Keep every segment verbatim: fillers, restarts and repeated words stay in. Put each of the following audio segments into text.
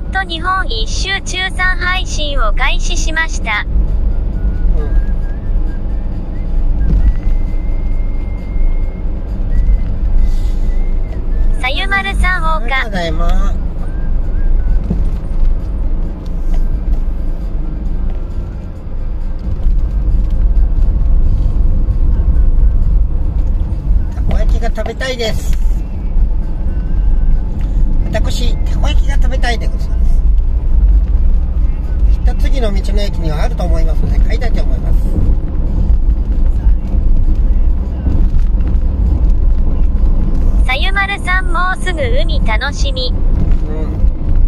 と日本一周中さん配信を開始しました。 うん。 さゆまるさん放課。 ただいま。たこ焼きが食べたいです。私、たこ焼きが食べたいでございます。きっと次の道の駅にはあると思いますので買いたいと思います。 さゆまるさんもうすぐ海楽しみ。 うん。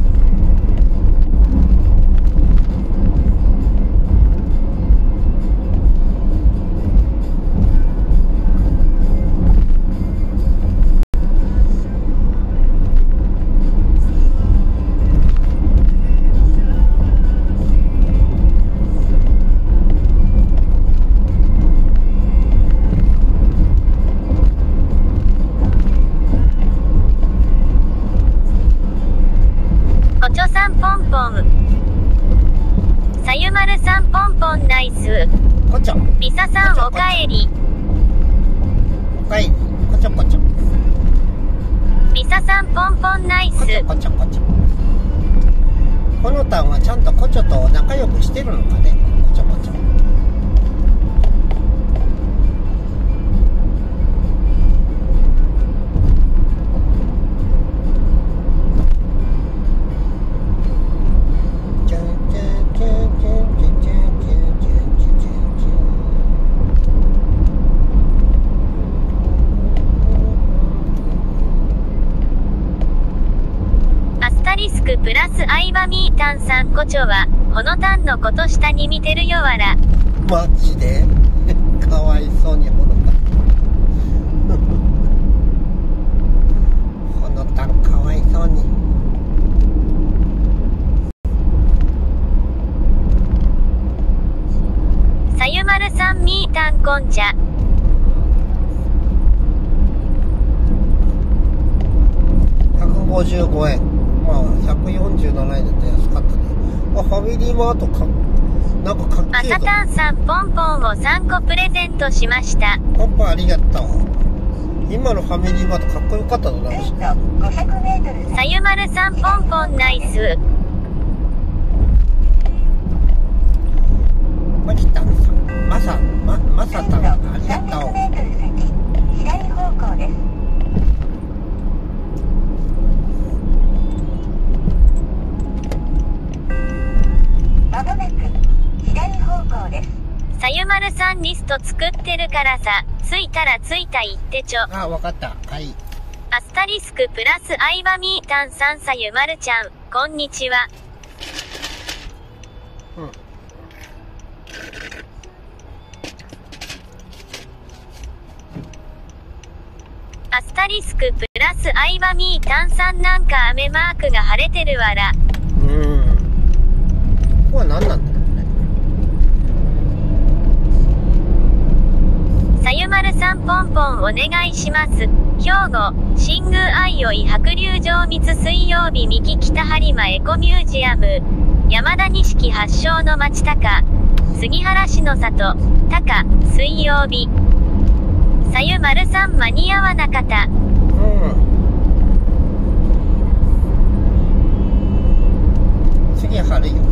さゆまるさんポンポンナイス。 こちょ。 みささんおかえり。 おかえり。こちょこちょ。 みささんポンポンナイス。 こちょこちょこちょ。このたんはちゃんとこちょと仲良くしてるのかね。こちょこちょ。 プラス相葉みーたんさんこちょはこのたんのこと下に見てるよわら。 マジでかわいそうにほのたほのたんかわいそうに。 さゆまるさんみーたんこんちゃ。 ひゃくごじゅうごえん。まあひゃくよんじゅうななえんだって安かったね。あ、ファミリーマートか、なんかかっけえぞ。 あさたんさんポンポンをさんこプレゼントしました。 ポンポンありがとう。今のファミリーマートかっこよかったぞな。 さゆまるさんポンポンナイス。 まきたんさん、まさ、ま、まさたんありがとう。 左方向です。まもなく左方向です。 さゆまるさんリスト作ってるからさ、着いたら着いた言ってちょ。 あ、わかった。はい。 アスタリスクプラス相葉みーたんさんさゆまるちゃん、こんにちは。 うん。 アスタリスクプラス相葉みーたんさんなんか雨マークが晴れてるわら。 うーん。ここは何なんだろうね。 さゆまるさんポンポンお願いします。兵庫、新宮愛よい白龍城密水曜日三木北播磨エコミュージアム。山田錦発祥の町高。杉原市の里、高、水曜日。さゆまるさん間に合わなかった。 うん。次春よ。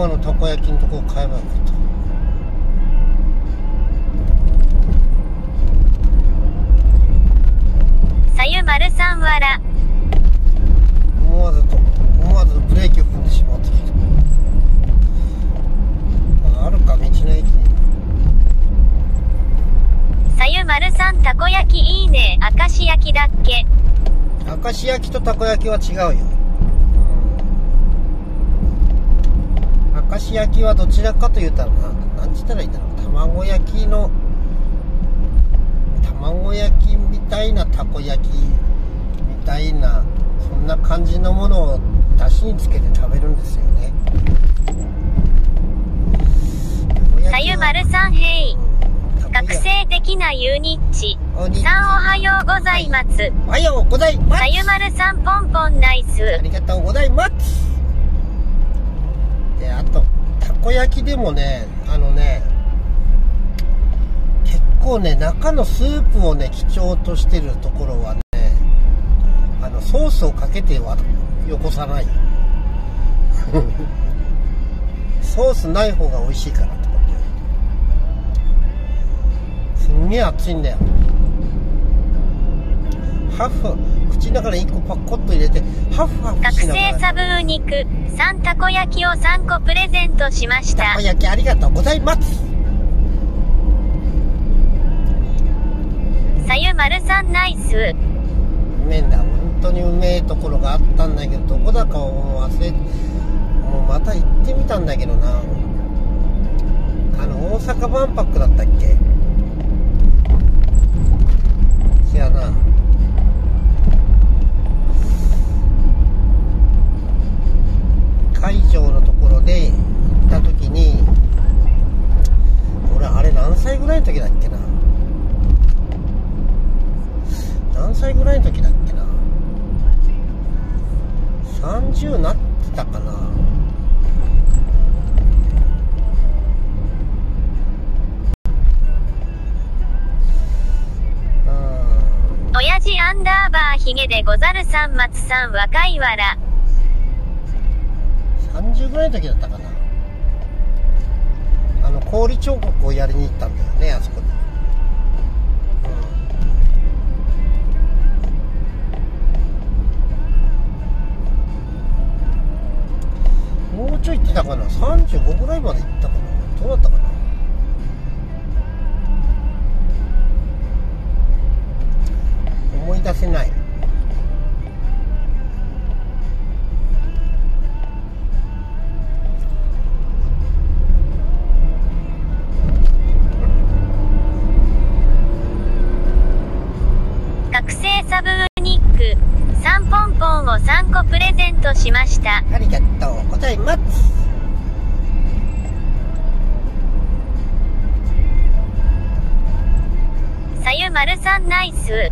場のたこ焼きのとこ買えばよかった。 さゆまるさんわら。 思わずと思わずブレーキを踏んでしまってきた。あるか道の駅に。 さゆまるさんたこ焼きいいね。明石焼きだっけ？ 明石焼きとたこ焼きは違うよ。うん、明石焼きはどちらかというとな、なんつったらいいんだろう。卵焼きの卵焼きみたいなたこ焼きみたいな、そんな感じのものを出汁につけて食べるんですよね。 さゆまるさんへい。学生的なユニッチさんおはようございます。 おはようございます。 さゆまるさんポンポンナイス。 ありがとうございます。で、あとたこ焼きでもね、あのね、結構ね、中のスープをね基調としてるところはね、あのソースをかけてはよこさないソースない方が美味しいからとかってすんげえ熱いんだよ。ハフ口の中にいっこパコッと入れてハフハフ学しながら、 生サブー肉さんたこ焼きをさんこプレゼントしました。 たこ焼きありがとうございます。 さゆまるさんナイス。 うめえんだ、本当にうめえところがあったんだけど、どこだかを忘れ、もうまた行ってみたんだけどな。あの大阪万博だったっけ。違うな。会場のところで行った時に、俺あれ何歳ぐらいの時だっけな。何歳ぐらいの時だっけな。さんじゅうなってたかな。 おやじアンダーバーひげでござるさん松さん若いわら。 さんじゅうぐらいの時だったかな。あの氷彫刻をやりに行ったんだよね、あそこに。もうちょい行ってたかな。さんじゅうごぐらいまで行ったかな。どうだったかな。思い出せない。 学生サブーニックさんポンポンをさんこプレゼントしました。 ありがとうございます。 さゆまるさんナイス。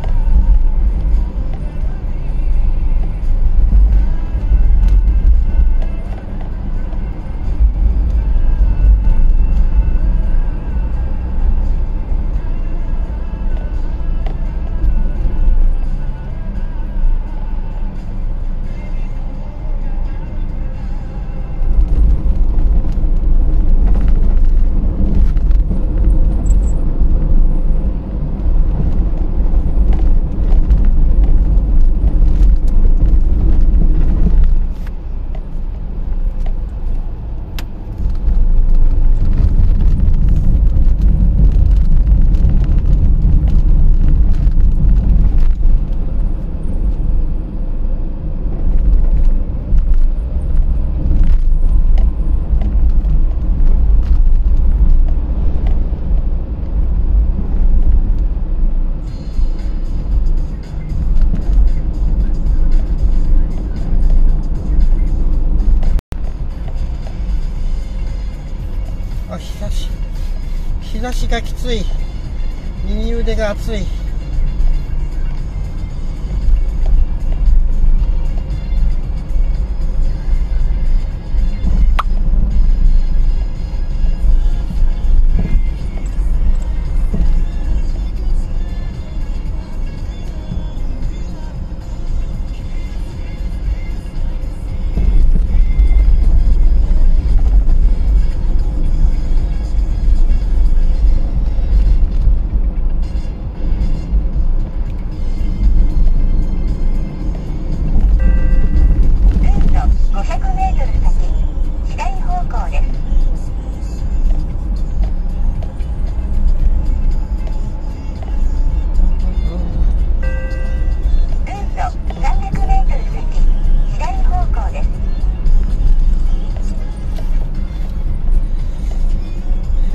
あ、日差し日差しがきつい。右腕が熱い。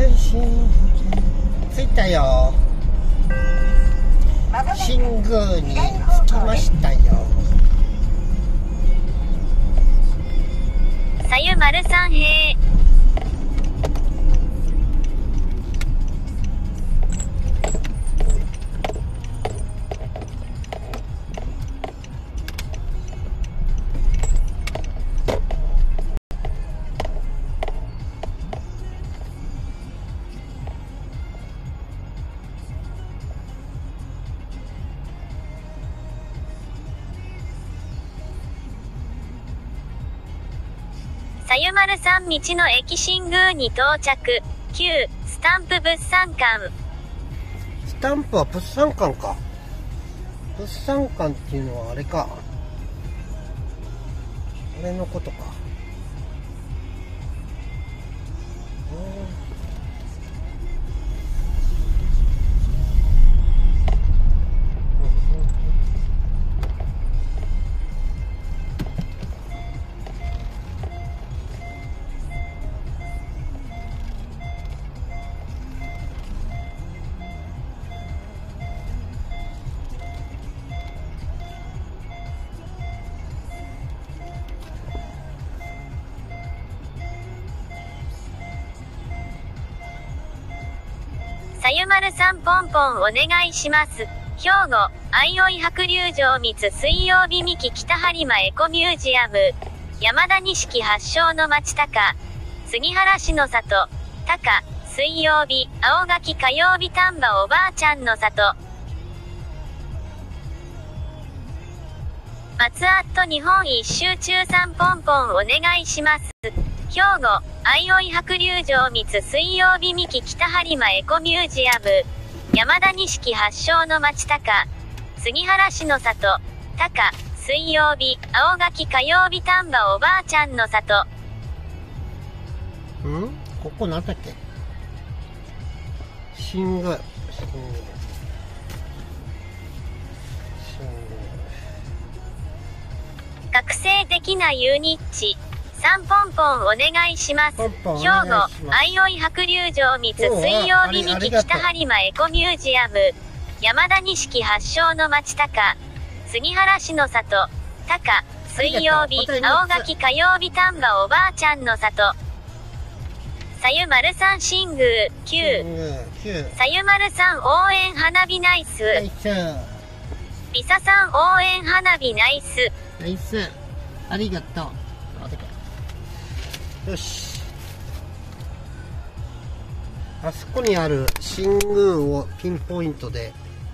着いたよ。新宮に着きましたよ。 さゆまるさんへ。さゆまるさん道の駅新宮に到着。きゅうスタンプ物産館。 スタンプは物産館か。物産館っていうのはあれか。あれのことか。 さゆまるさんポンポンお願いします。兵庫、相生白龍城光水曜日三木北播磨エコミュージアム。山田錦発祥の町高。杉原市の里。高、水曜日、青柿火曜日丹波おばあちゃんの里。松アット日本一周中さんポンポンお願いします。兵庫、相生白龍城光水曜日三木北播磨エコミュージアム。山田錦発祥の町高。杉原市の里。高、水曜日、青柿火曜日丹波おばあちゃんの里。 んここなんだっけ。新宮。新宮。 学生的なユニッチ。さんポンポンお願いします。 ポンポンお兵庫、 願いします相生白龍城光水曜日三木北播磨エコミュージアム。山田錦発祥の町高。杉原市の里。高、水曜日、青柿火曜日丹波おばあちゃんの里。さゆまるさん新宮、きゅう。 きゅう。 さゆまるさん応援花火ナイス。 ナイス。 りささん応援花火ナイス。 ナイス。ありがとう。よし。あそこにある新宮をピンポイントで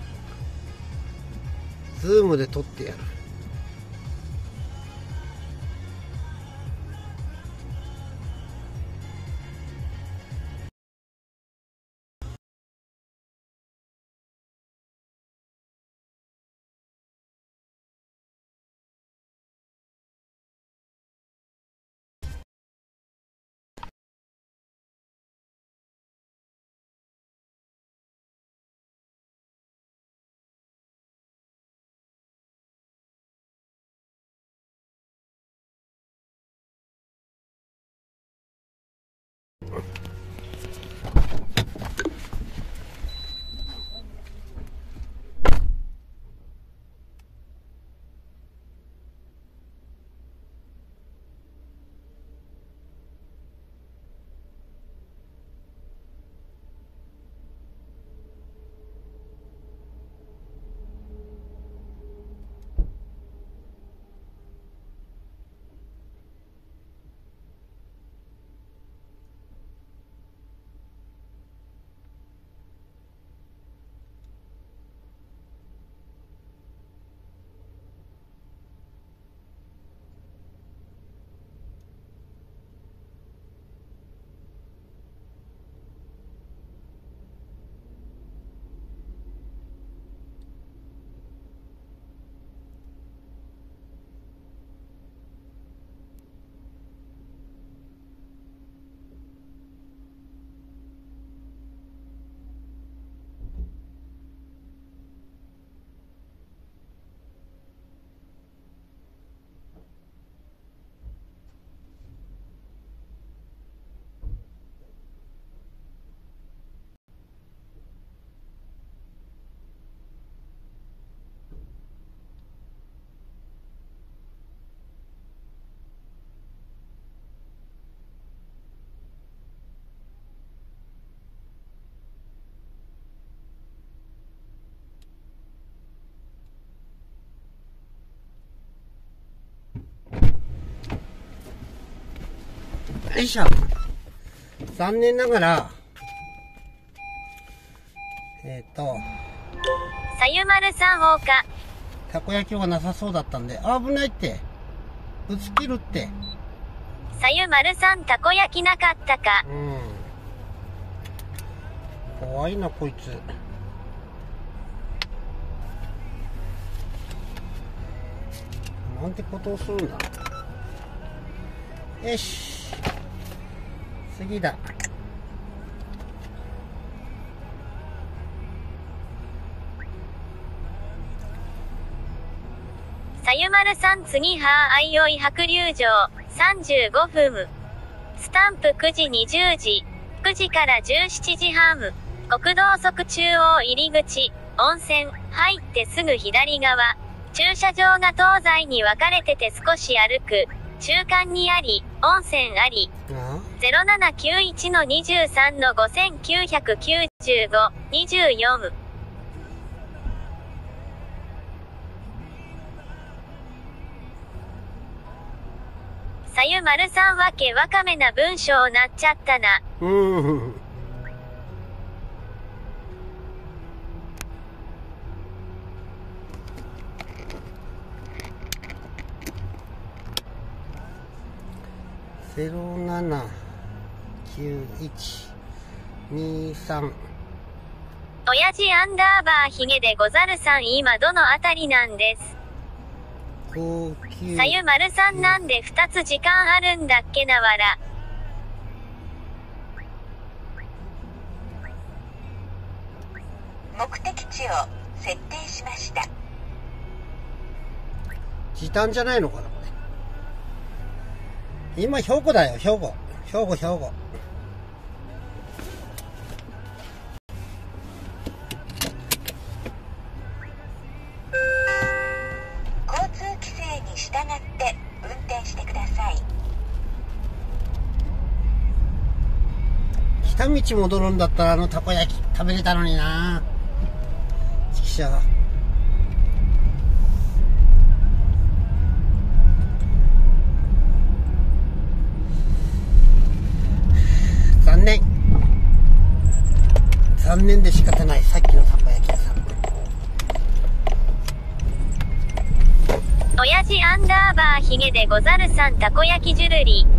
ズームで撮ってやる。 よいしょ。残念ながら、えっと、 さゆまるさん放火。 たこ焼きはなさそうだったんで、あ、危ないって。ぶつけるって。 さゆまるさんたこ焼きなかったか。 うん。怖いな、こいつ。なんてことをするんだ。よし。次だ。 さゆまるさん次はあいおい白龍城さんじゅうごふん。スタンプくじにじゅうじ。くじからじゅうしちじはん。国道側中央入り口。温泉。入ってすぐ左側。駐車場が東西に分かれてて少し歩く。中間にあり、温泉あり。ゼロななきゅういちのにじゅうさんのごせんきゅうひゃくきゅうじゅうご、にじゅうよん。さゆまるさんわけわかめな文章なっちゃったな。 うーん。ゼロななきゅういちにさん。 親父アンダーバーヒゲでござるさん今どのあたりなんです。 ごきゅう。 さゆまるさんなんでふたつ時間あるんだっけなわら。 目的地を設定しました。 時短じゃないのかな、これ。今兵庫だよ、兵庫。兵庫、兵庫。 交通規制に従って運転してください。 来た道戻るんだったらあのたこ焼き食べれたのにな。ちくしょう。残念。残念で仕方ない。さっきのたこ焼き屋さん。 親父アンダーバーヒゲでござるさんたこ焼きジュルリ。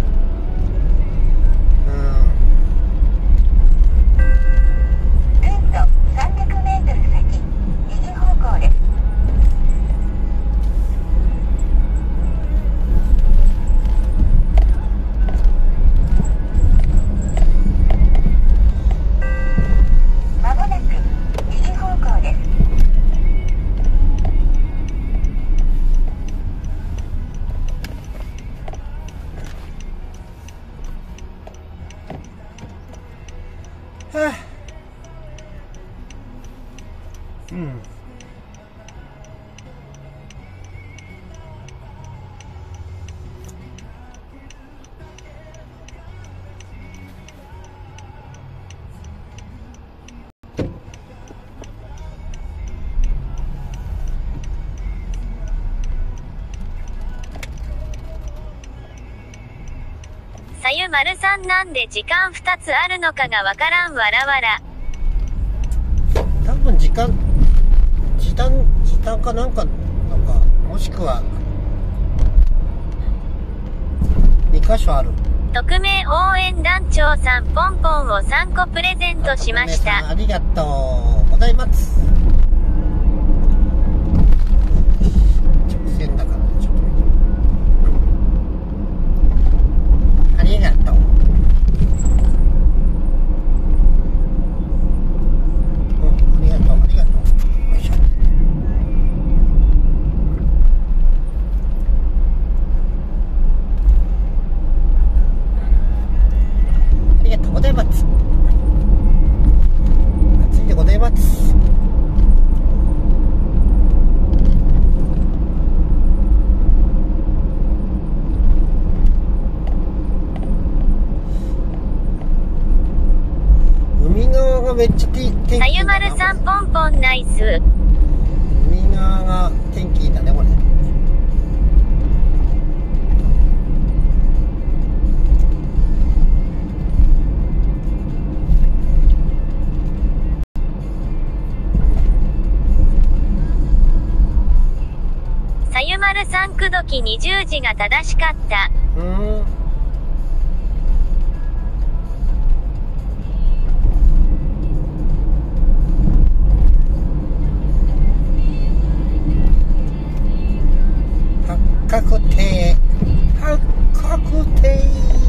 ルートさんびゃくメートル先、右方向です。まもなく右方向です。 はあ、うん。 さゆまるさんなんで時間ふたつあるのかがわからんわらわら。 多分時間、時短、時短かなんかのか、もしくはにかしょある。 匿名応援団長さんポンポンをさんこプレゼントしまし皆さんた。 ありがとうございます。直線だからちょっと見て。ありがとう。うん、ありがとう、ありがとう。よいしょ。ありがとうございます。暑いでございます。海側がめっちゃ天気いいんだな。 さゆまるさんポンポンナイス。 海側が天気いいんだね、これ。 丸さん、口説きにじゅうじが正しかった。 うーん。八角亭。八角亭。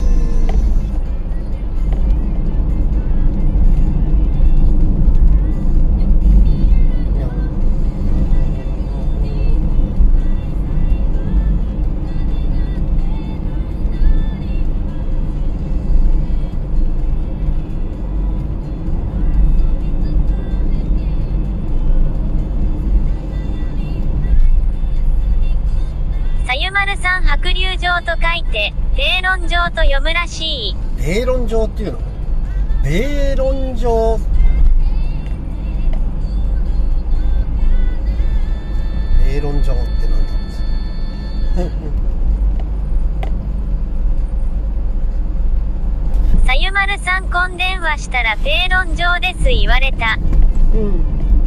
さゆまるさん、白龍状と書いて、米論状と読むらしい。 米論状っていうの？米論状。米論状ってなんだろう。 さゆまるさん、今電話したら米論状です言われた。 うん。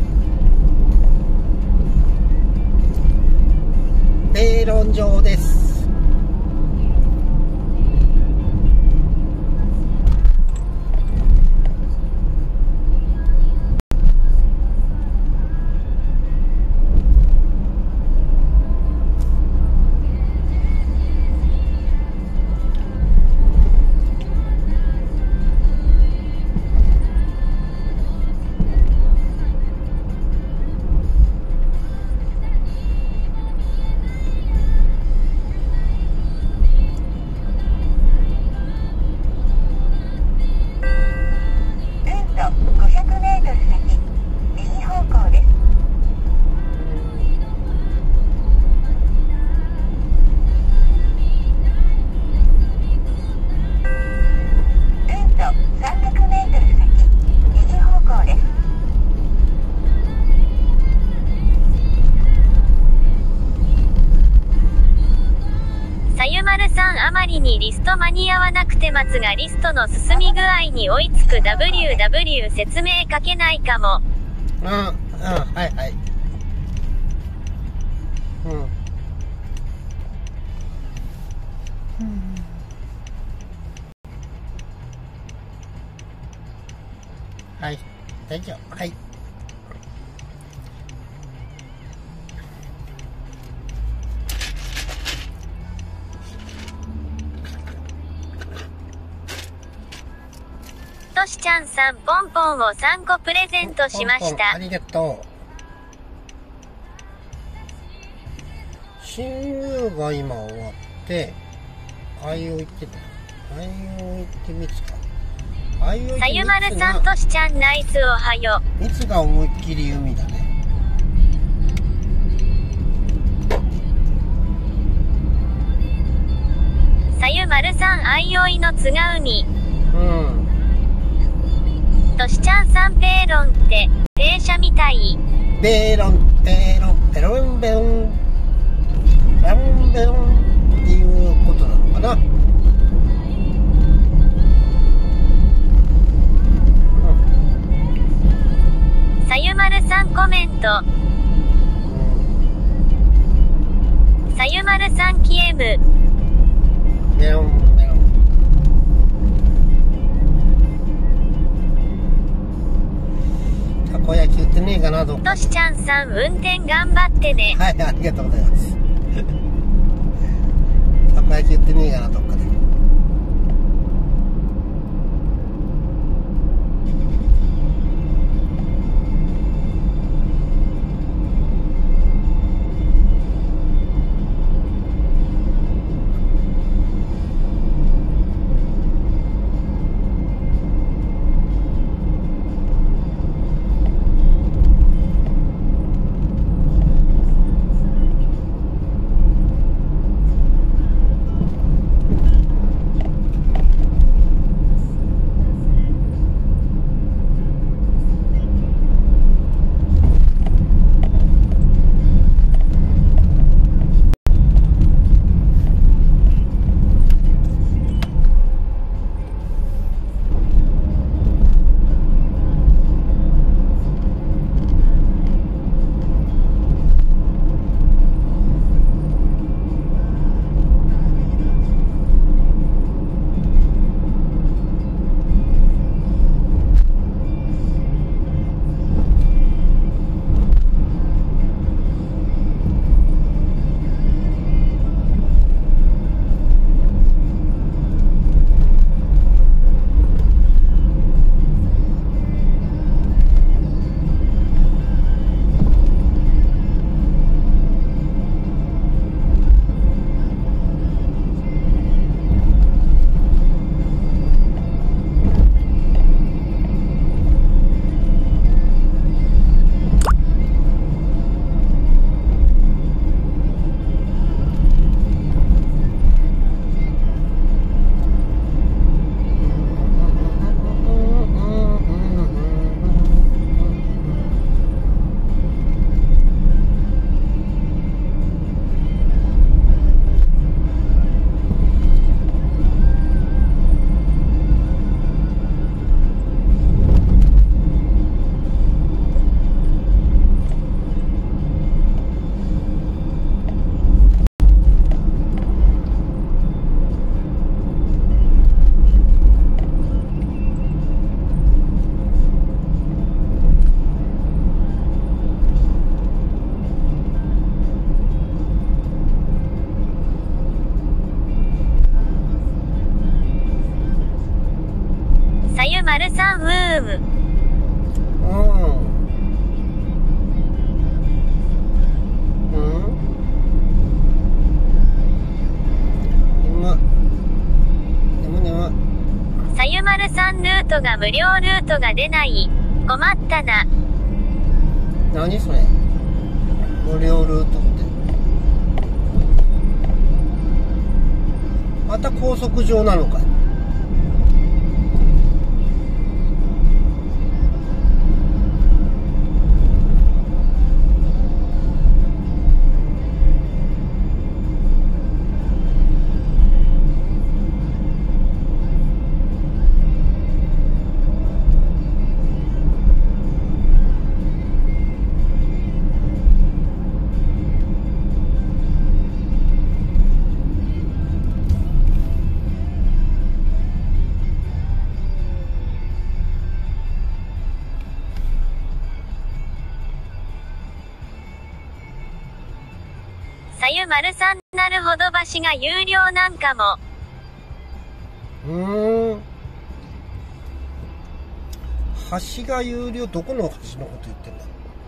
米論状です。 あまりにリスト間に合わなくて待つがリストの進み具合に追いつく ダブリューダブリュー 説明書けないかも。 うん、うん、はいはい。うん。うん、はい、大丈夫。はい。 としちゃんさん、ポンポンをさんこプレゼントしました。 ポンポンありがとう。親友が今終わって、あいおいってた。あいおいってみつか。あいおいってみつが。 さゆまるさん、としちゃんナイスおはよ。 みつが思いっきり海だね。 さゆまるさん、あいおいのつが海。 うん。 としちゃんさん、ペーロンって、停車みたい。 ペーロン、ペーロン、ペロンベロン、ペロンベロンっていうことなのかな。 うん、さゆまるさん、コメント。うん、さゆまるさん、キエム。 メロン、メロン。たこ焼き売ってねえかな、どっか。 としちゃんさん、運転頑張ってね。 はい、ありがとうございます。たこ焼き売ってねえかな、どっかで。 さんウーム。 うんうん眠眠眠さゆまるさんルートが無料ルートが出ない。困ったな。 何それ無料ルートってまた高速上なのかい。 さゆまるさん、なるほど橋が有料なんかも。 うーん橋が有料。どこの橋のこと言ってんだ。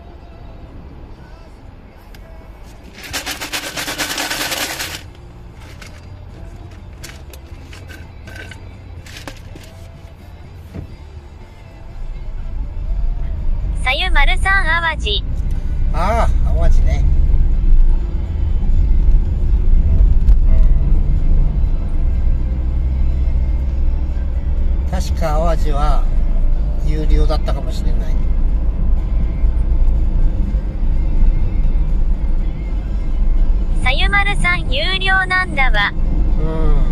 さゆまるさん淡路。 ああ淡路ね。確か淡路は有料だったかもしれない。 さゆまるさん有料なんだわ。 うん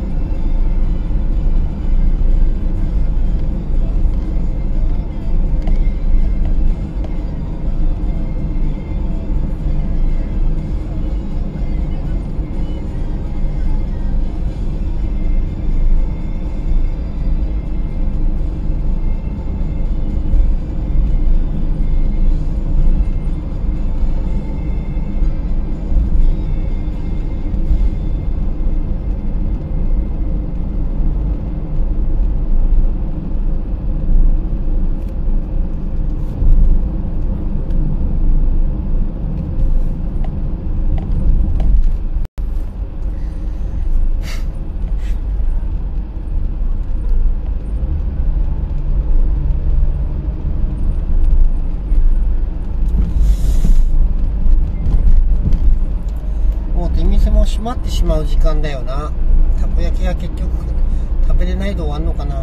閉まってしまう時間だよな。たこ焼きは結局食べれないで終わんのかな。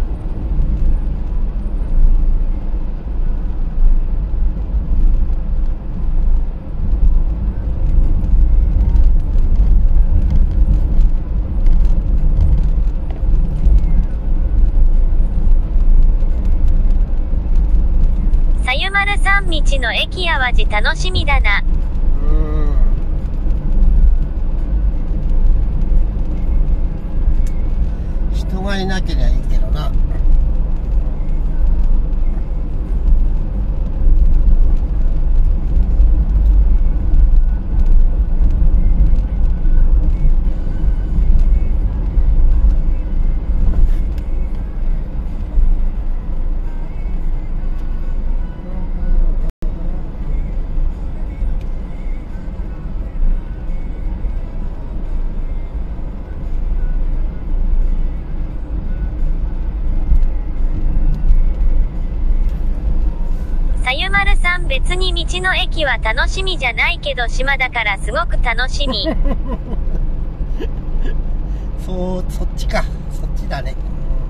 さゆまるさん道の駅淡路楽しみだな。 人がいなけりゃいいけどな。 さゆまるさん別に道の駅は楽しみじゃないけど島だからすごく楽しみ。 そう、そっちか。そっちだね。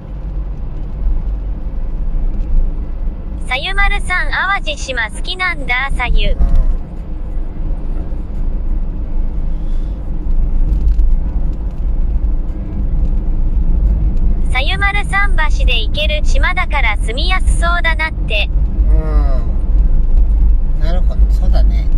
さゆまるさん淡路島好きなんだ。さゆさゆまるさん橋で行ける島だから住みやすそうだなって。 うん、なるほど、そうだね。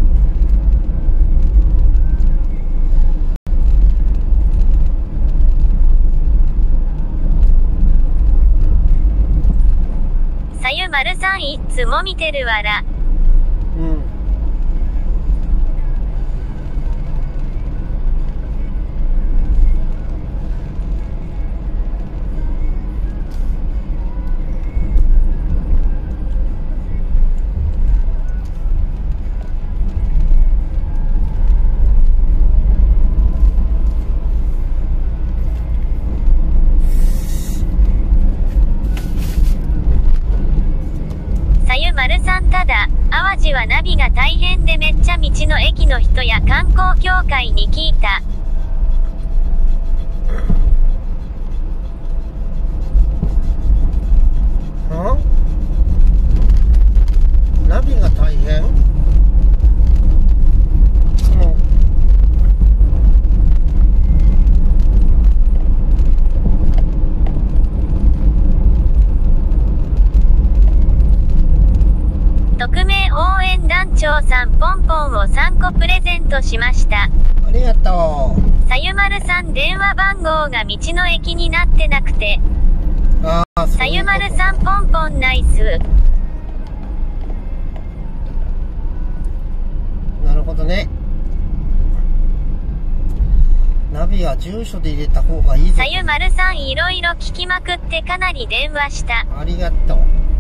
さゆまるさんいっつも見てるわら。 うん。 さゆまるさんただ、淡路はナビが大変でめっちゃ道の駅の人や観光協会に聞いた。 ん？ナビが大変？その匿名応援団長さんポンポンをさんこプレゼントしました。 ありがとう。 さゆまるさん電話番号が道の駅になってなくて。 ああ、 さゆまるさんポンポンナイス。 なるほどね。ナビは住所で入れた方がいいぞ。 さゆまるさんいろいろ聞きまくってかなり電話した。 ありがとう。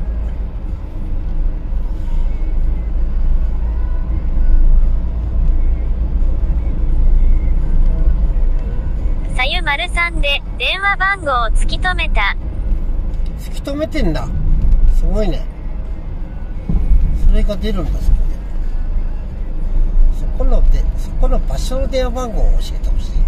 さゆまるさんで電話番号を突き止めた。 突き止めてんだ。すごいね。それが出るんだ、そこで。そこので、そこの場所の電話番号を教えてほしいって。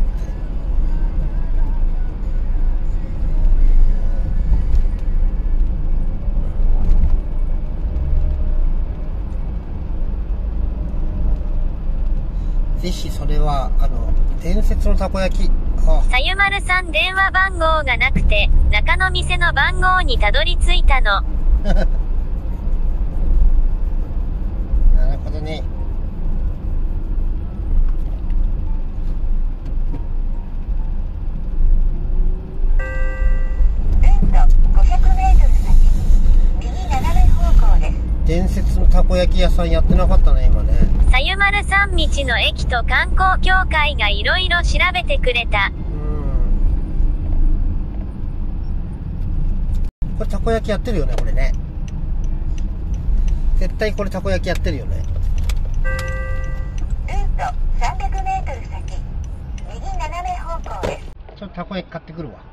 ぜひそれは、あの、伝説のたこ焼き。 さゆまるさん電話番号がなくて、中の店の番号にたどり着いたの。 なるほどね。 うんとごひゃくメートル先、右斜め方向です。 伝説のたこ焼き屋さんやってなかったね、今ね。 さゆまるさん道の駅と観光協会がいろいろ調べてくれた。 これたこ焼きやってるよね、これね。絶対これたこ焼きやってるよね。 うんとさんびゃくメートル先、右斜め方向です。 ちょっとたこ焼き買ってくるわ。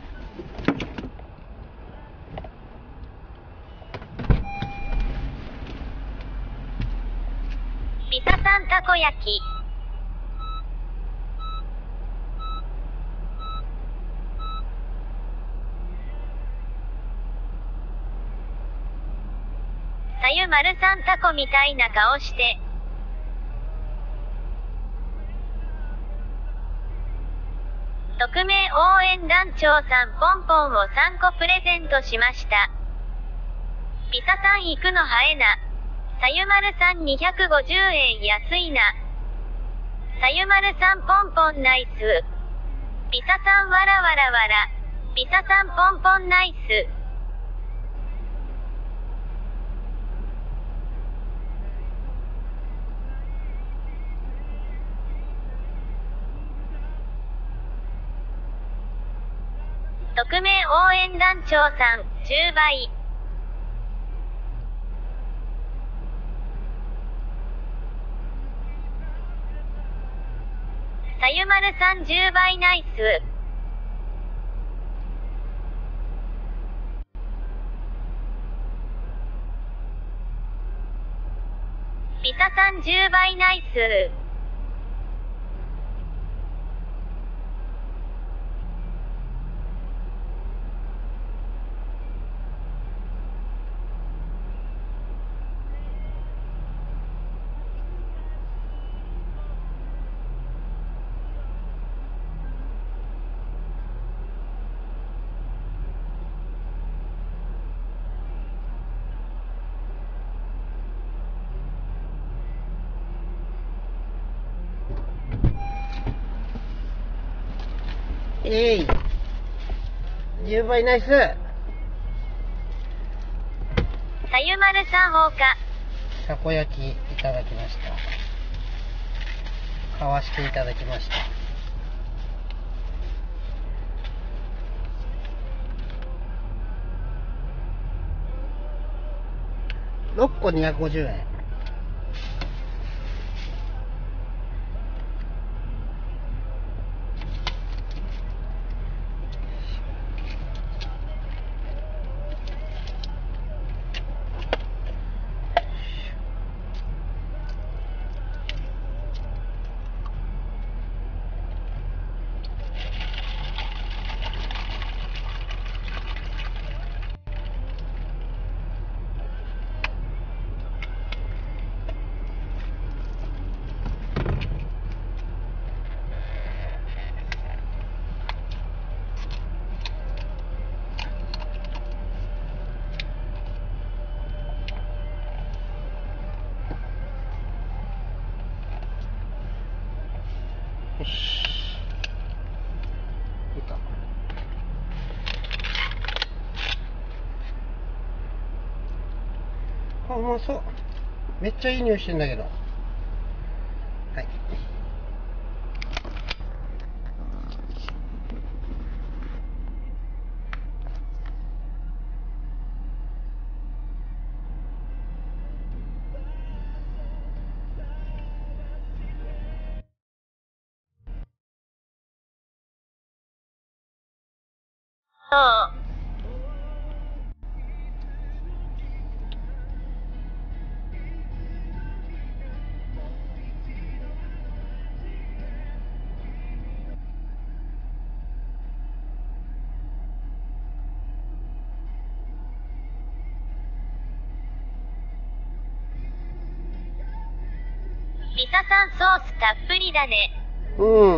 ピサさんたこ焼き。さゆまるさんタコみたいな顔して。匿名応援団長さんポンポンをさんこプレゼントしました。ピサさん行くのはえな。さゆまるさんにひゃくごじゅうえん安いな。さゆまるさんポンポンナイス。ピサさんわらわらわら。ピサさんポンポンナイス。匿名応援団長さんじゅうばい。さゆまるさんじゅうばいナイス。ピサさんじゅうばいナイス。 えい、じゅうばいナイス。 さゆまるさん放火。 たこ焼きいただきました。買わしていただきました。ろっこにひゃくごじゅうえん。 あ、うまそう。めっちゃいい匂いしてんだけど。はい。 そう。ピサさんソースたっぷりだね。 うん。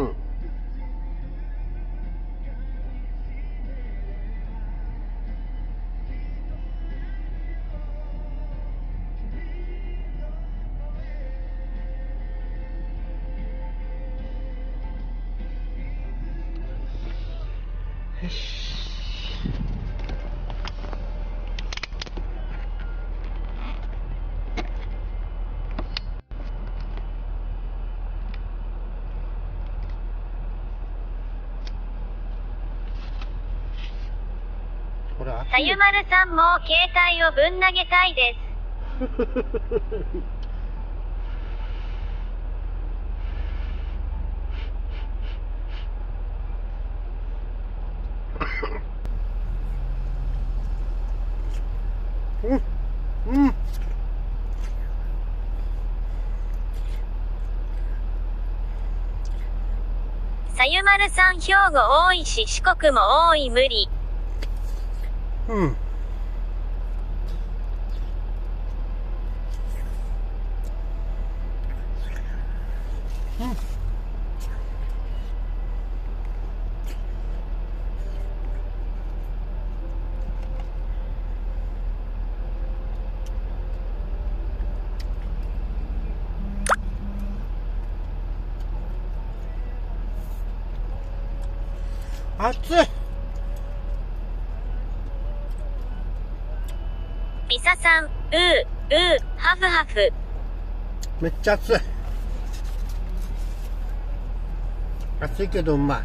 よし。 さゆまるさんも携帯をぶん投げたいです。 うん。うん。 さゆまるさん兵庫多いし四国も多い無理。 うん。熱い。 ピサさん、うー、うー、ハフハフ。 めっちゃ熱い。熱いけどうまい。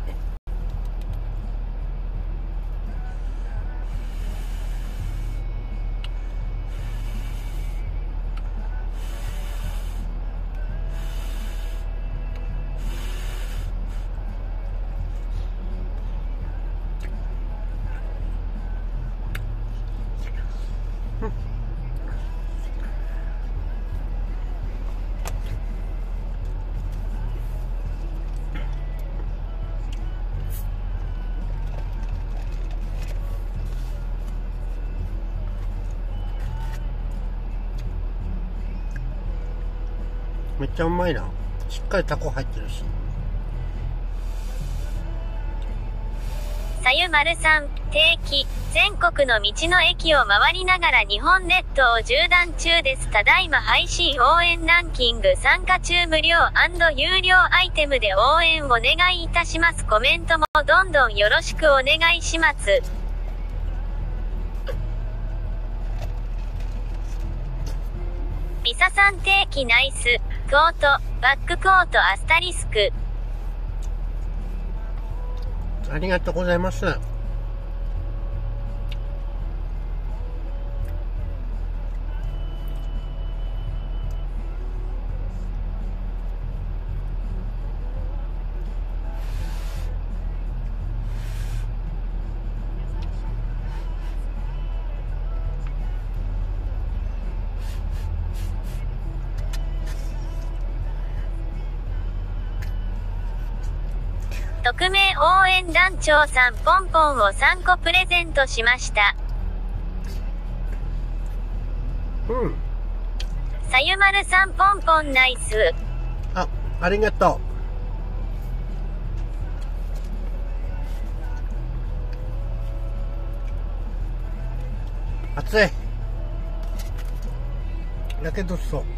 めっちゃうまいな。しっかりタコ入ってるし。 さゆまるさん、定期、全国の道の駅を回りながら日本列島を縦断中です。ただいま配信応援ランキング参加中無料&有料アイテムで応援お願いいたします。コメントもどんどんよろしくお願いします。ピサさん定期ナイス、コート、バックコートアスタリスク。 ありがとうございます。 匿名応援団長さんポンポンをさんこプレゼントしました。 うん。 さゆまるさんポンポンナイス。 あ、ありがとう。熱い。やけどしそう。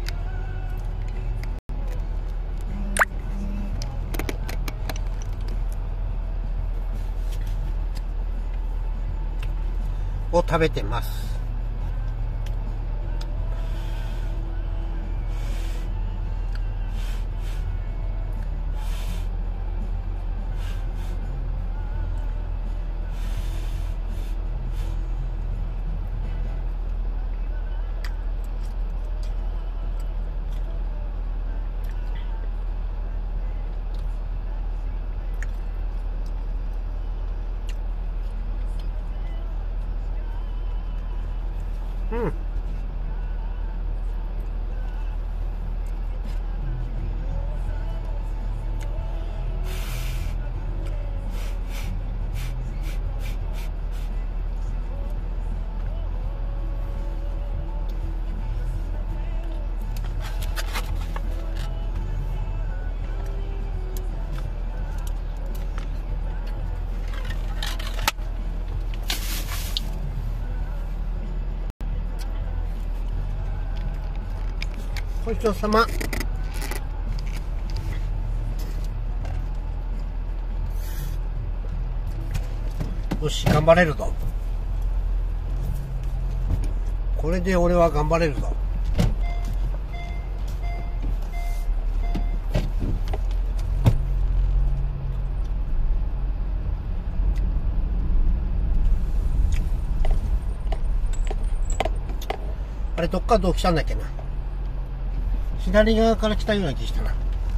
を食べてます。 ごちそうさま。よし、頑張れるぞ。これで俺は頑張れるぞ。あれ、どっからどう来たんだっけな。左側から来たような気したな。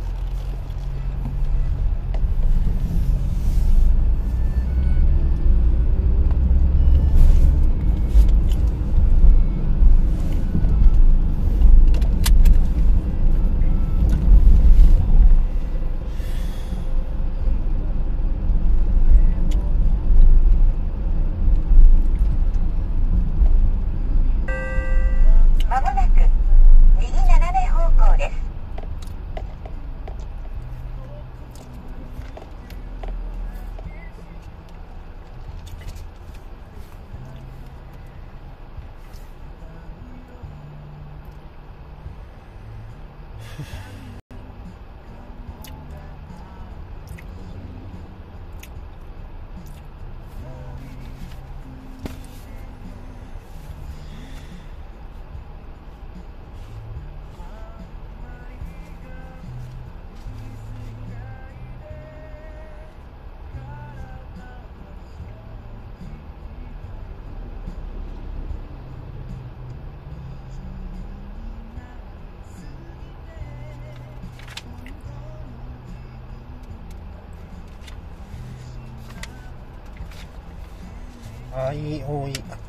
あいおいあった。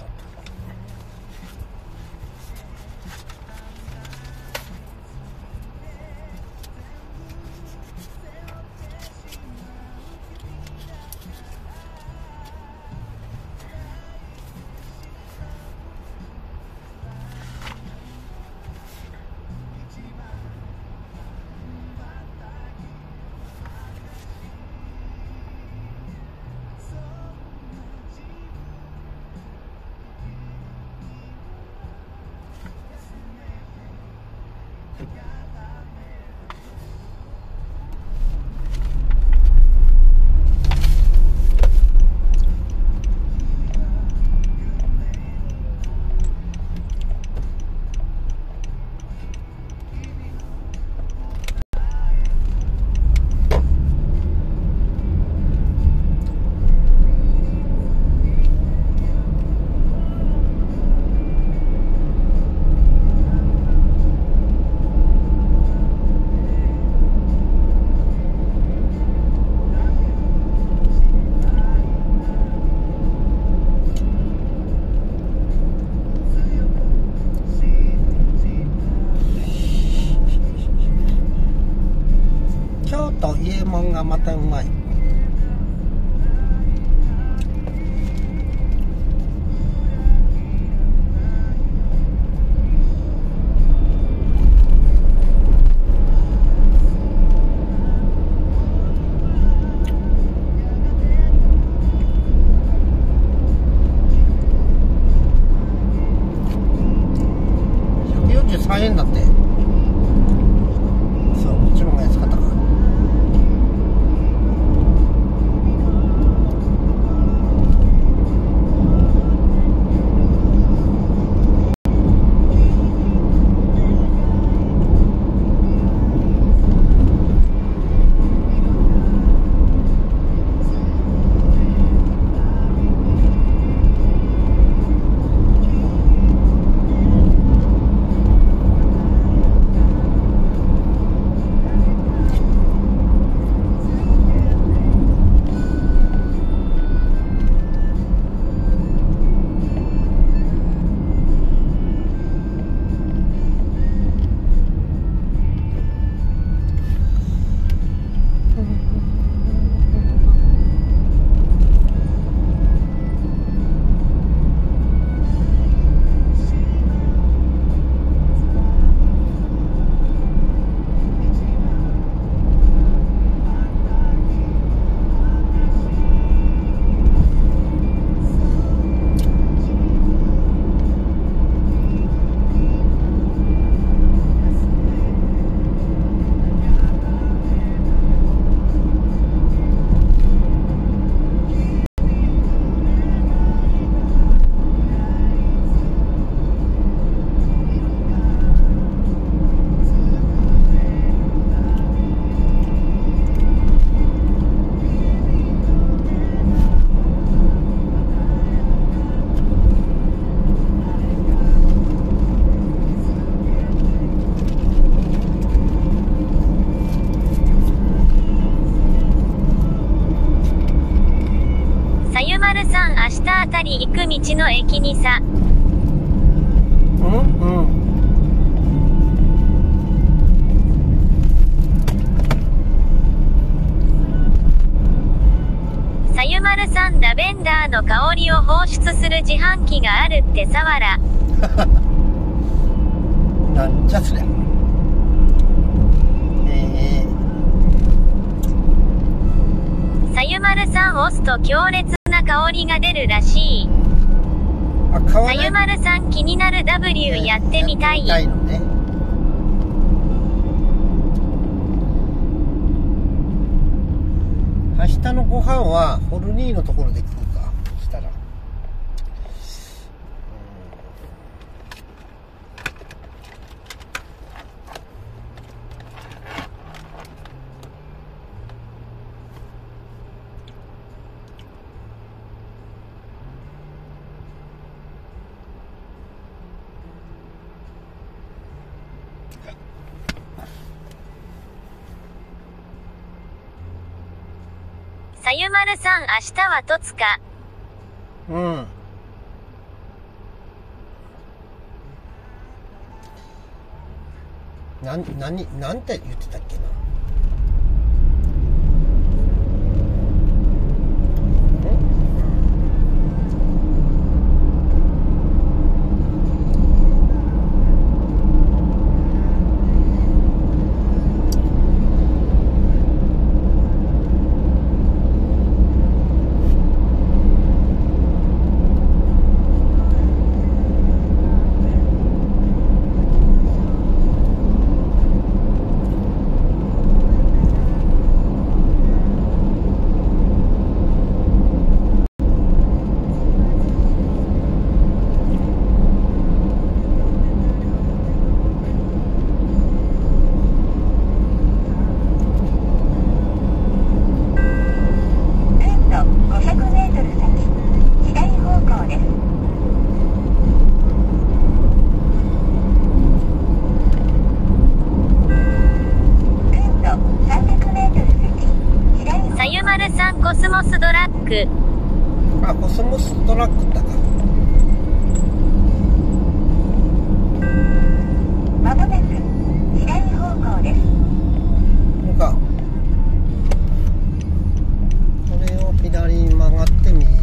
と伊右衛門がまたうまい。ひゃくよんじゅうさんえんだって。そう、こっちの方が安かったか。 り行く道の駅にさ。 うんうん。 さゆまるさん、ラベンダーの香りを放出する自販機があるってさわら。 なんじゃそりゃ。えー、さゆまるさん押すと強烈な香りが出るらしい。 あ、買わない。 さゆまるさん気になる ダブリュー やってみたい。 やってみたいのね。明日のご飯はホルニーのところで食うか。そしたら。 さゆまるさん、明日はとつか。 うん。なん、なに、なんて言ってたっけな。 コスモスドラッグ。 あ、コスモスドラッグだか。 まもなく左方向です。 なんかこれを左に曲がって右へ。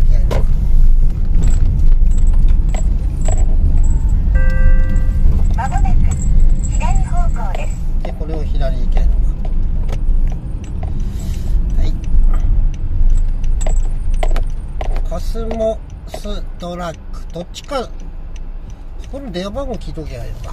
まもなく左方向です。 で、これを左に行けるのか。はい。コスモスドラッグ、どっちか、この電話番号聞いときゃいいのか。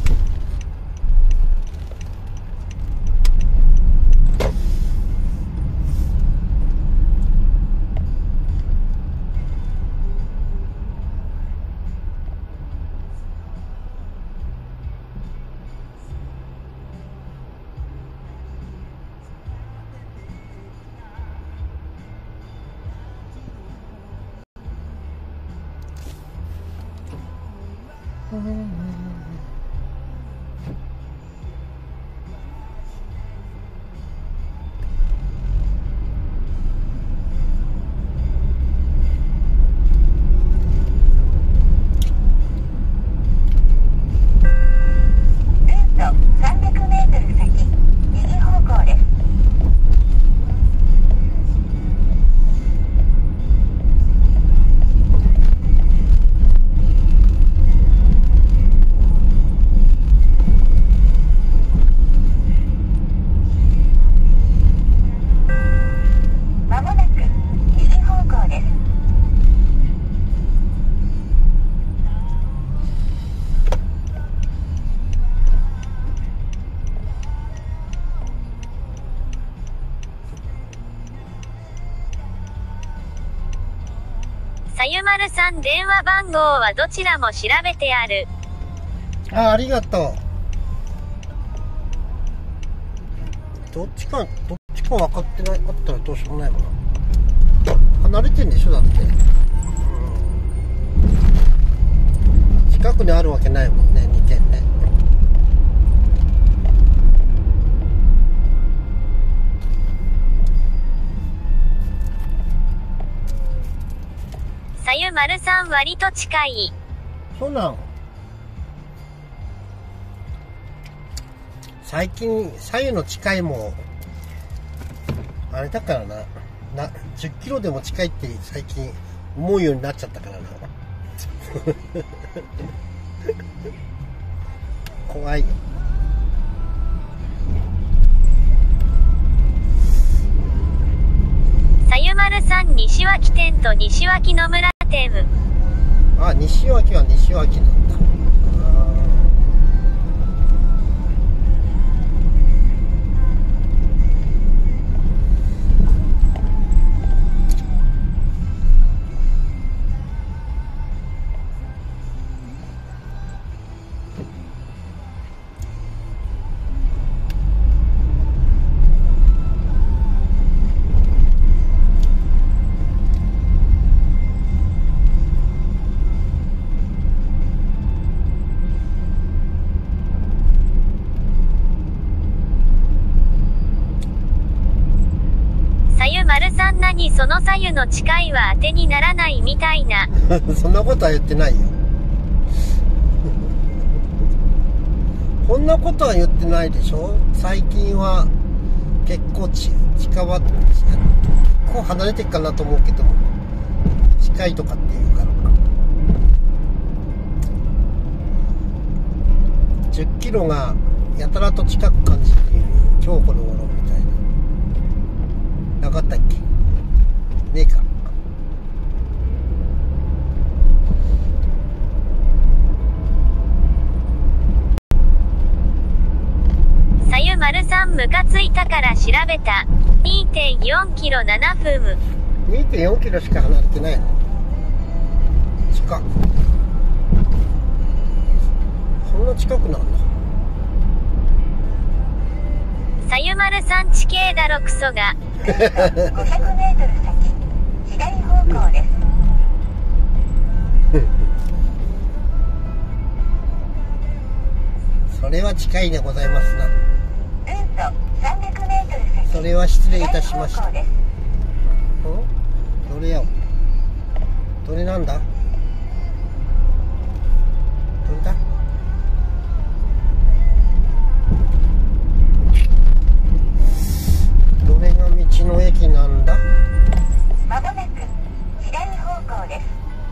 さゆまるさん、電話番号はどちらも調べてある。 あ、ありがとう。どっちか、どっちか分かってない、あったらどうしようもないもんな。離れてんでしょ、だって。うん、近くにあるわけないもんね、にてんね。 さゆ丸さん割と近い。 そうなの。最近左右の近いもあれだからな、なじゅっキロでも近いって最近思うようになっちゃったからな怖いよ。 さゆまるさん西脇店と西脇野村店。 あ、西脇は西脇なんだ。 何その左右の近いは当てにならないみたいなそんなことは言ってないよこんなことは言ってないでしょ。最近は結構ち近場結構離れてっかなと思うけども、近いとかっていうからじゅっキロがやたらと近く感じている今日この頃みたいな。なかったっけ。ねえか。 さゆまるさんムカついたから調べた。 にてんよんキロななふん。 にてんよんキロしか離れてないの。近っ。そんな近くなんだ。 さゆまるさん地形だろクソがごひゃくメートル先左方向です。 それは近いでございますな。 うんとさんびゃくメートル先それは失礼いたしました。 左方向です。 どれよ。どれなんだ。どれだ。どれが道の駅なんだ。 まもなく左方向です。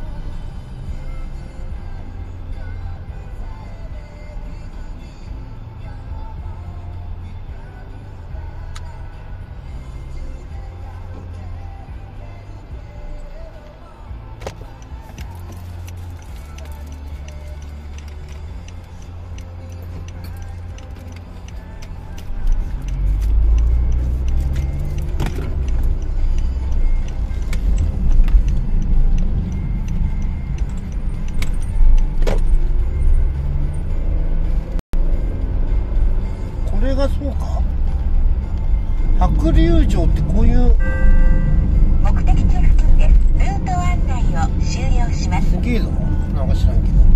これがそうか。白龍城ってこういう目的地付近です。ルート案内を終了します。 すげえぞ。なんか知らんけど。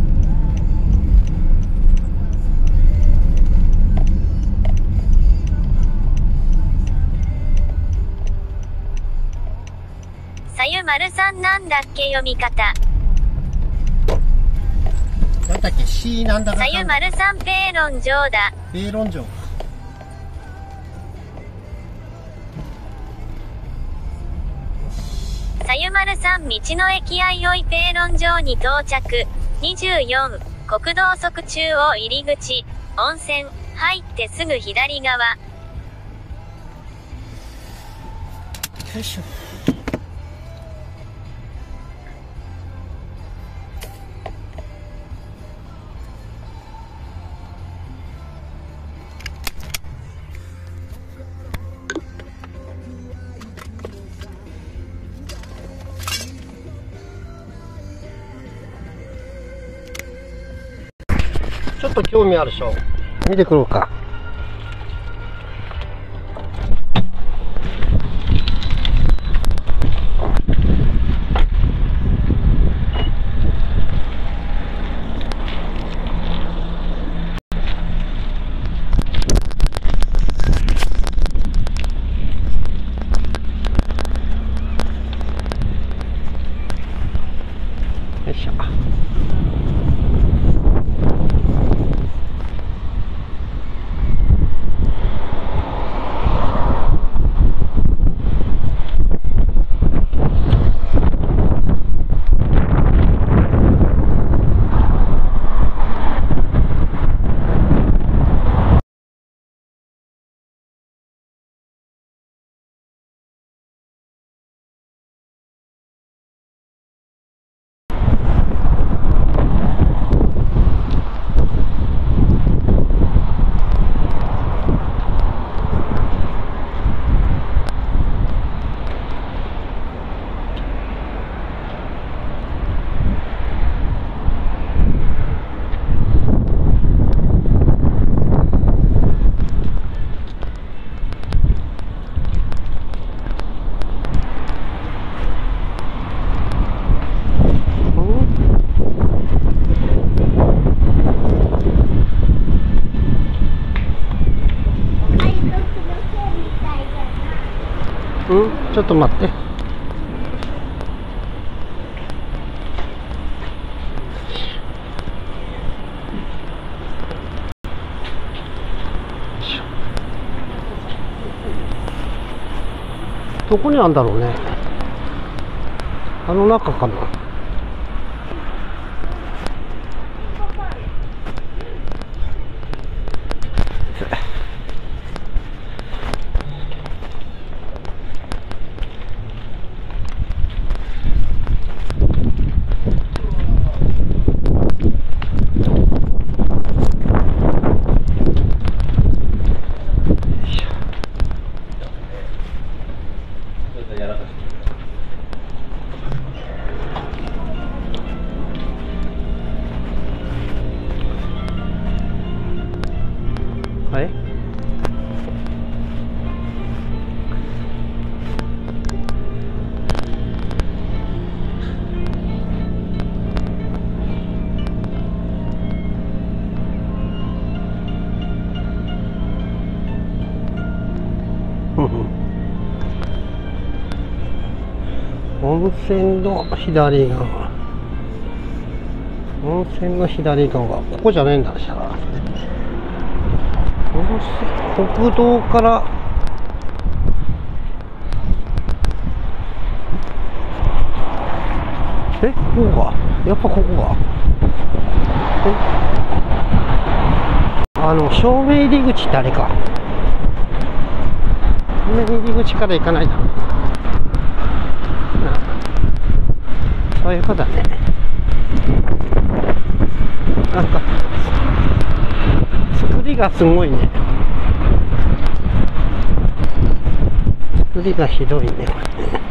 さゆまるさんなんだっけ読み方。 なんだっけ C なんだかさゆまるさんペーロン城だ。 ペーロン城か。 さゆまるさん道の駅あいおいペーロン城に到着。にじゅうよん国道側中央入り口。温泉入ってすぐ左側。 よいしょ。ちょっと興味あるでしょ。見てくろうか。 ちょっと待って。どこにあるんだろうね。あの中かな。はい。温泉の左側、温泉の左側、ここじゃないんだ。しゃあ国道から、え、ここがやっぱここがあの正面入り口ってあれか。正面入り口から行かないだろうな。そういうことだね。なんか作りがすごいね。作りがひどいね、これね。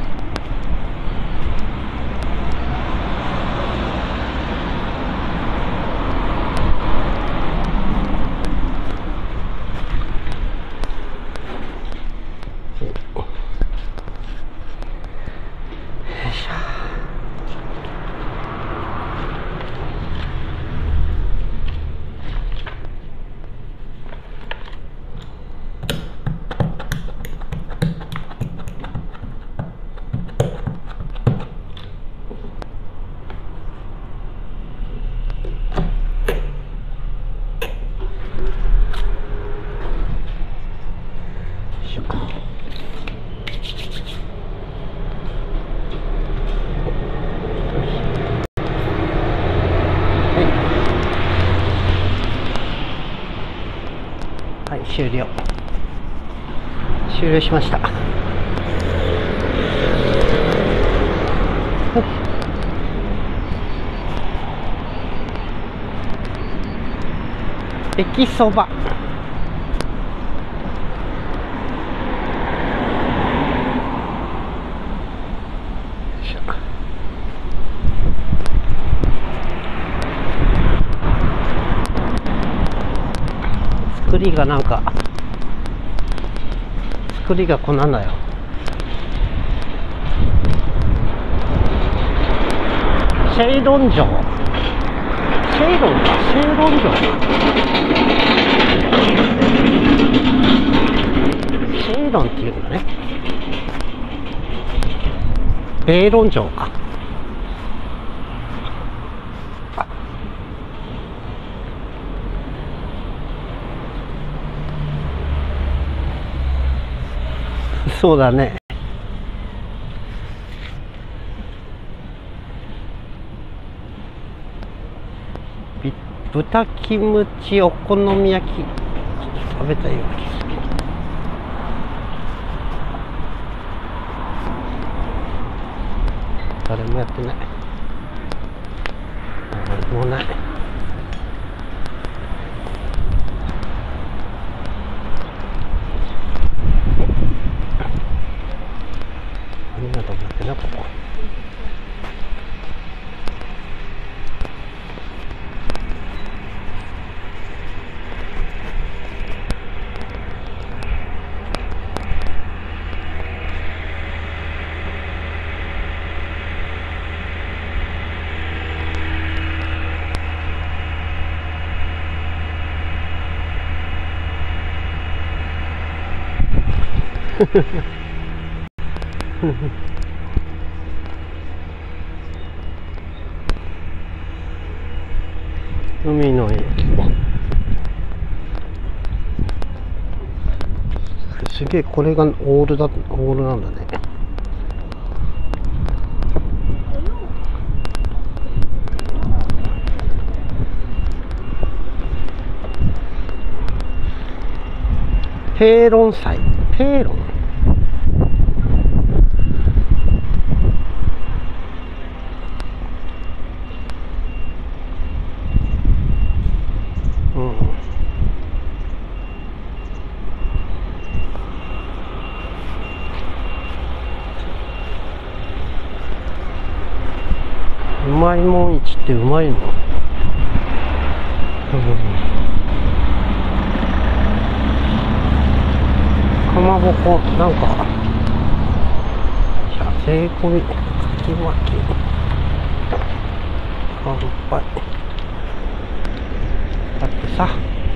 はい、終了。終了しました。駅そば。作りがなんか作りがこんなんだよ。シェイロン城、シェイロンか、シェイロン城、シェイロンっていうのね。ベイロン城か。そうだね。豚キムチお好み焼き食べたいような気がする。誰もやってない。誰もない。みんなと思ってな、ここ。 海の駅。すげえ、これがオールだ、オールなんだね。ペーロン祭、ペーロン。うまいもん市ってうまいの？うん、かまぼこなんか税込みかき巻き乾杯だってさ、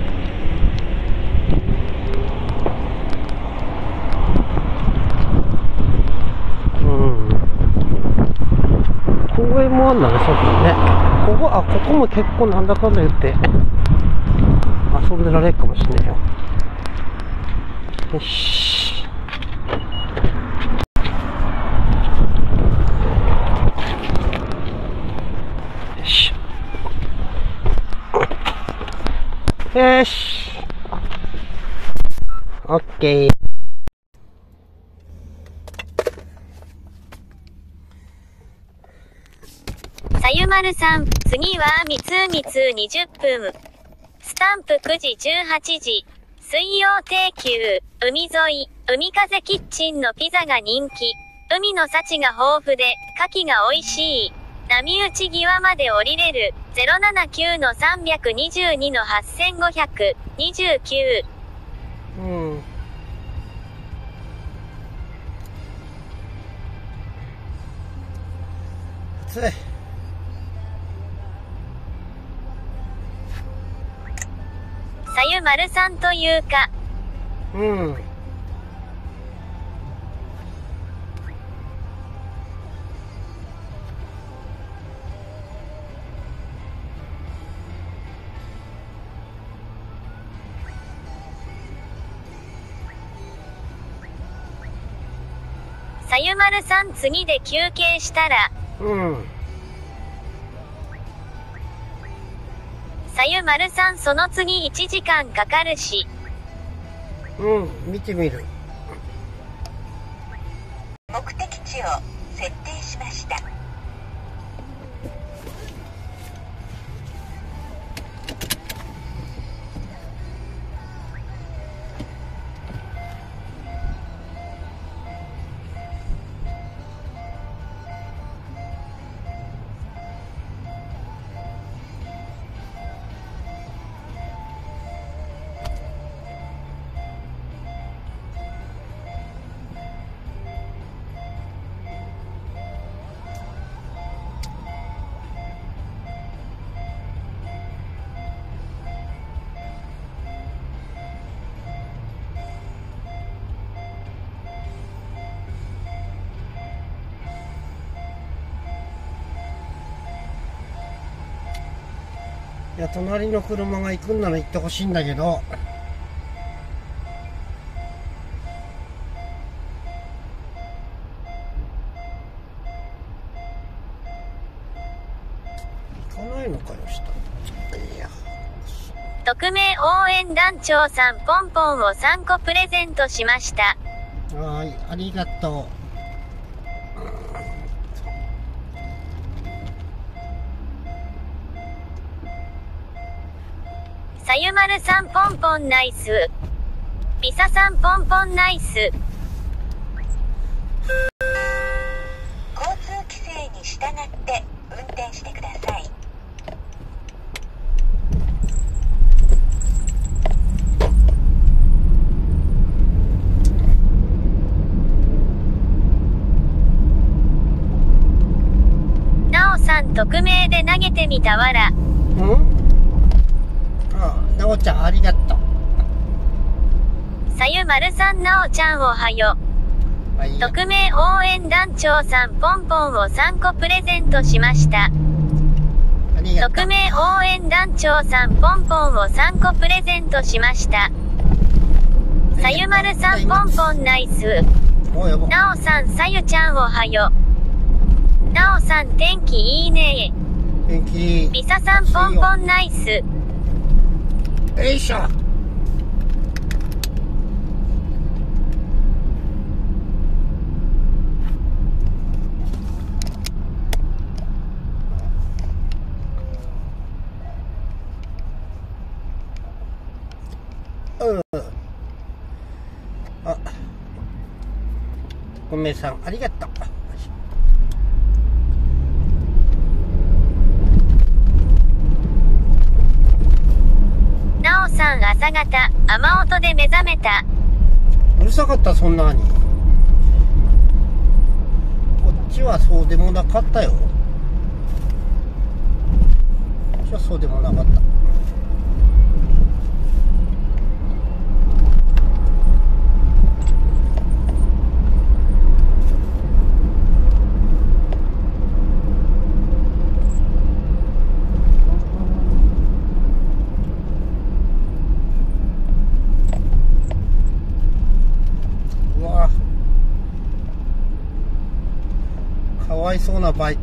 公園もあんだね、そうだね。ここ、あ、ここも結構なんだかんだ言って遊んでられるかもしれないよ。よし。よし。よし。オッケー。 さゆまるさん、次はみつうみつうにじゅっぷん。スタンプくじじゅうはちじ。水曜定休。海沿い、海風キッチンのピザが人気。海の幸が豊富で、牡蠣が美味しい。波打ち際まで降りれる。ゼロななきゅうのさんびゃくにじゅうにのはっせんごひゃくにじゅうきゅう。 うん。暑い。 さゆまるさんというか。 うん。 さゆまるさん次で休憩したら。 うん。 さゆまるさんその次いちじかんかかるし。 うん、見てみる。 目的地を設定しました。 いや、隣の車が行くんなら行ってほしいんだけど。行かないのかよ、下。いや。 匿名応援団長さんポンポンをさんこプレゼントしました。 はい、ありがとう。 さゆまるさんポンポンナイス。ピサさんポンポンナイス。 交通規制に従って運転してください。 なおさん匿名で投げてみたわら。 ん？ああ、なおちゃんありがとう。 さゆまるさんなおちゃんおはよ。 おはい。 匿名応援団長さんポンポンをさんこプレゼントしました。 ありがとう。 匿名応援団長さんポンポンをさんこプレゼントしました。さゆまるさんポンポンナイス。 おやば。 なおさんさゆちゃんおはよ。なおさん天気いいね。 天気いい。 みささんポンポンナイス。 よいしょ。うん。あ、ごめんさんありがとう。 なおさん朝方雨音で目覚めた。 うるさかった。そんなにこっちはそうでもなかったよ。こっちはそうでもなかった。かわいそうなバイク。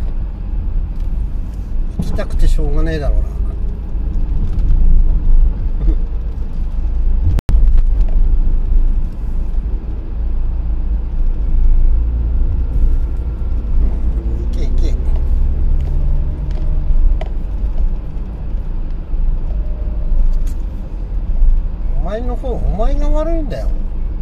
行きたくてしょうがねえだろうな。行け行け。お前の方、お前が悪いんだよ。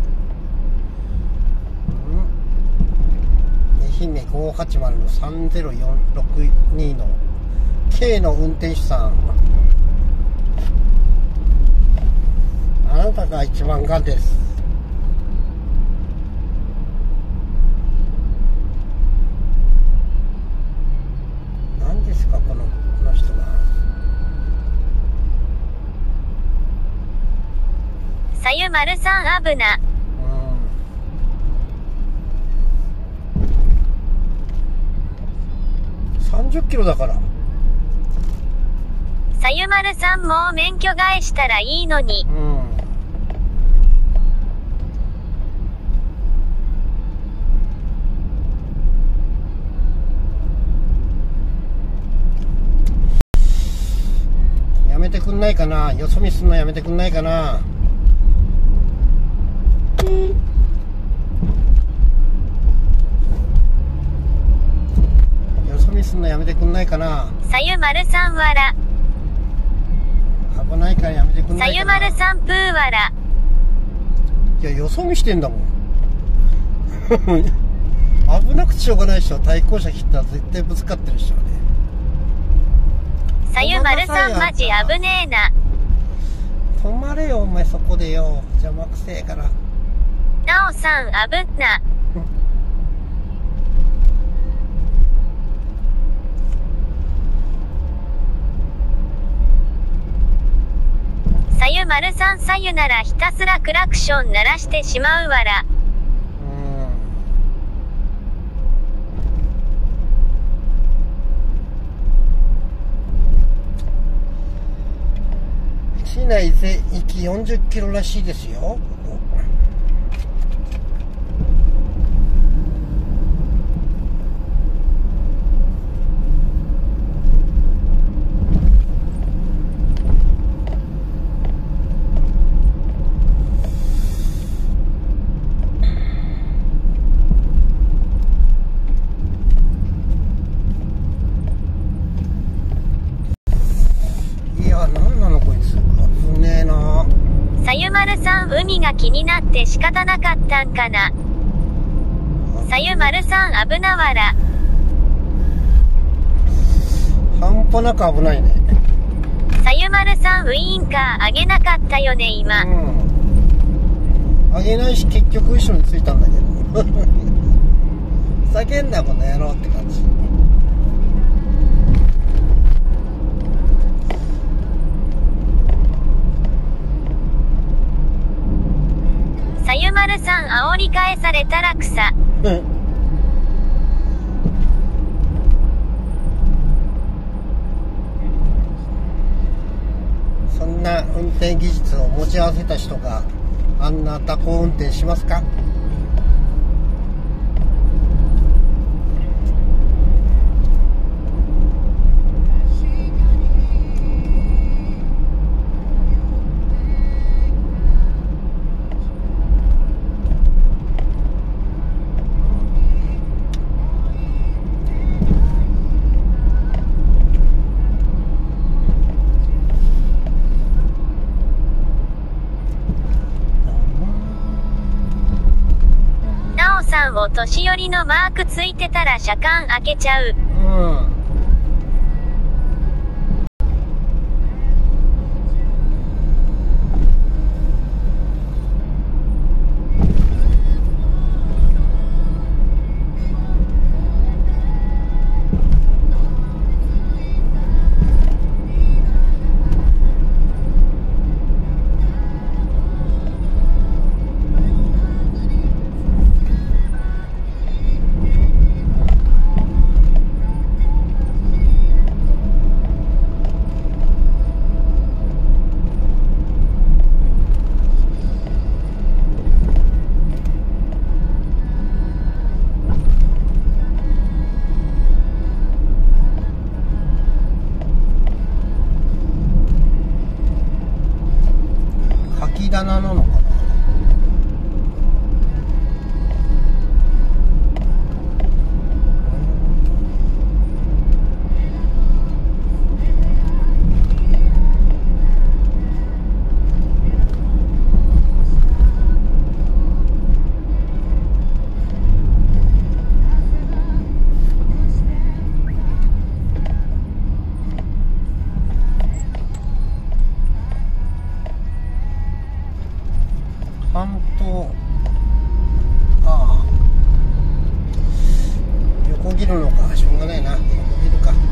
愛媛ごーはちまるのさんぜろよんろくにの K の運転手さん、あなたが一番がんです。何ですかこの、この人が。 さゆまるさんあぶな。 さんじゅっキロだから。 さゆまるさんもう免許返したらいいのに。 うん。やめてくんないかな。よそ見すんのやめてくんないかな。すんのやめてくんないかな。 さゆまるさんわら。 危ないからやめてくんなさいかな。 ゆまるさんプーわら。 いや、よそ見してんだもん。危なくてしょうがないでしょ。対向車切ったら絶対ぶつかってるでしょうね。 さゆまるさんマジ危ねえな。 止まれよお前そこでよ。邪魔くせえから。 なおさんあぶっな。さゆまるさんさゆならひたすらクラクション鳴らしてしまうわら。 うん。市内全域よんじゅっキロらしいですよ。 さゆまるさん海が気になって仕方なかったんかな。さゆまるさん危なわら。 半端なく危ないね。 さゆまるさんウインカー上げなかったよね今。 うん。上げないし結局後ろについたんだけど。ふざけんなこの野郎って感じ。 さゆまるさん煽り返されたら草。 うんそんな運転技術を持ち合わせた人があんな蛇行運転しますか？ さんを年寄りのマークついてたら車間開けちゃう。 うん鍵棚なのかな。半島、ああ横切るのか、しょうがないな、横切るか。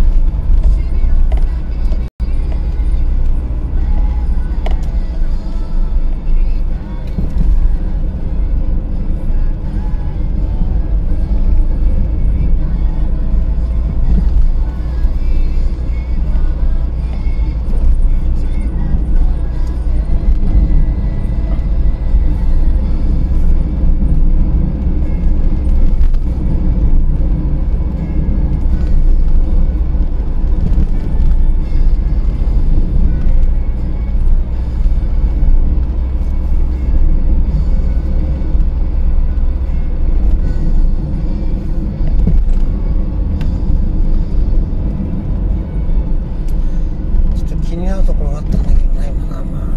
気になるところがあったんだけどね、まあまあ、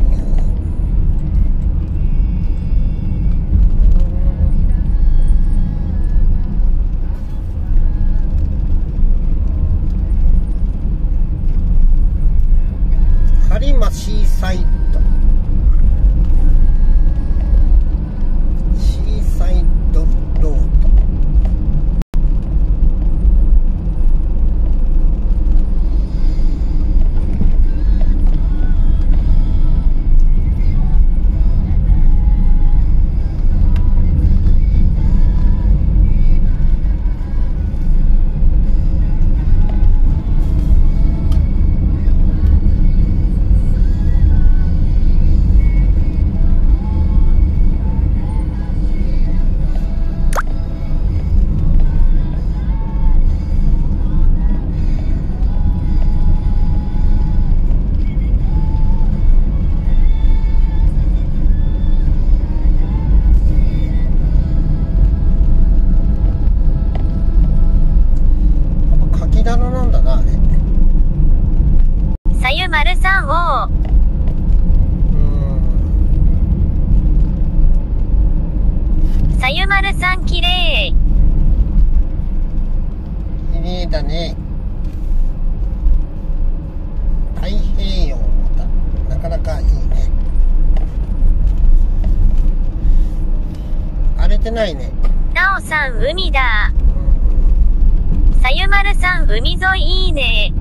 播磨シーサイド、シーサイドロード。 さゆまるさんをさゆまるさんきれい。 きれいだね。太平洋もだ、なかなかいいね。荒れてないね。 なおさん海だ。さゆまるさん海沿いいいね。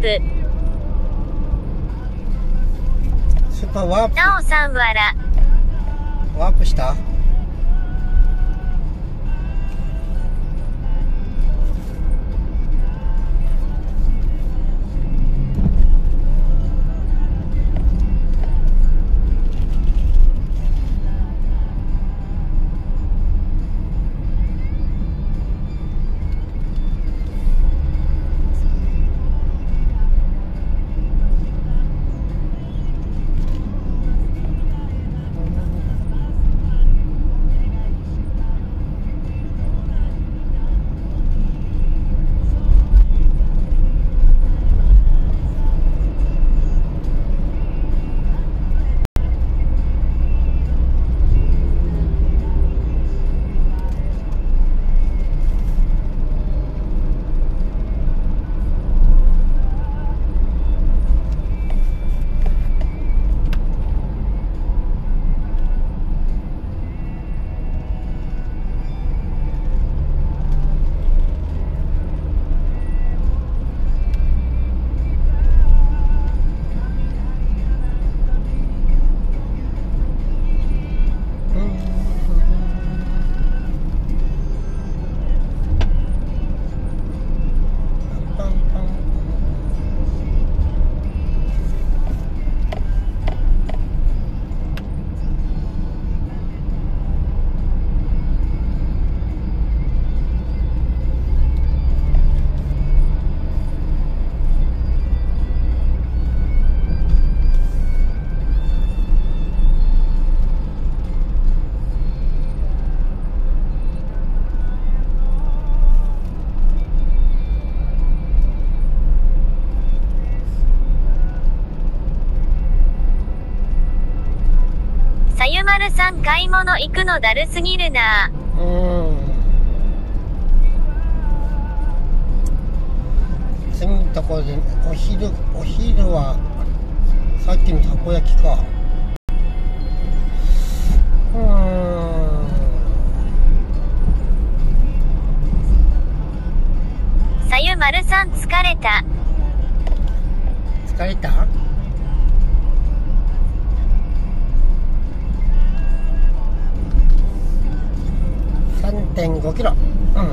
プ。 スーパーワープ。 なおさんわら。 ワープした？ さゆまるさん買い物行くのだるすぎるな。 うーん。次のところでお昼お昼はさっきのたこ焼きか。うーん。 さゆまるさん疲れた。 疲れた？さんてんごキロ。うん。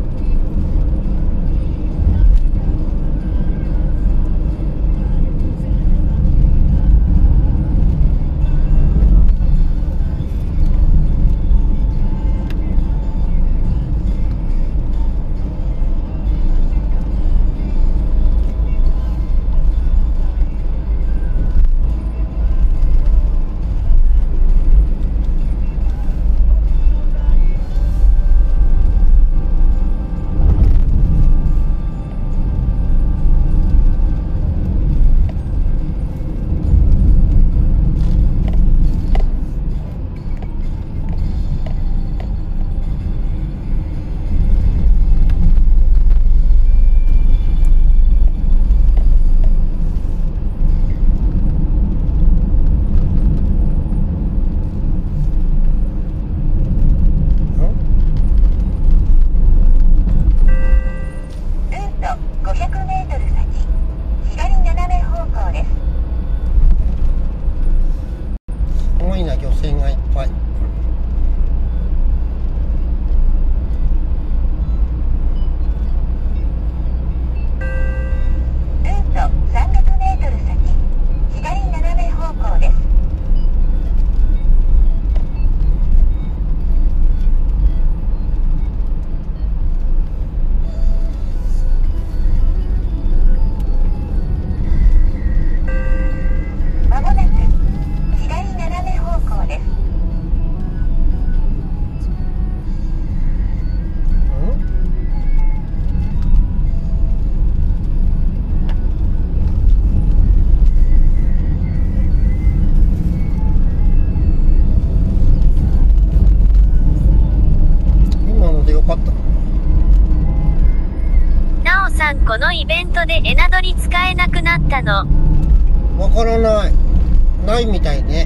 このイベントでエナドリ使えなくなったの。 わからない。ないみたいね。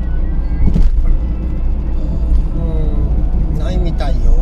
うん、ないみたいよ。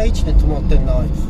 な位置で止まってんなあいつ。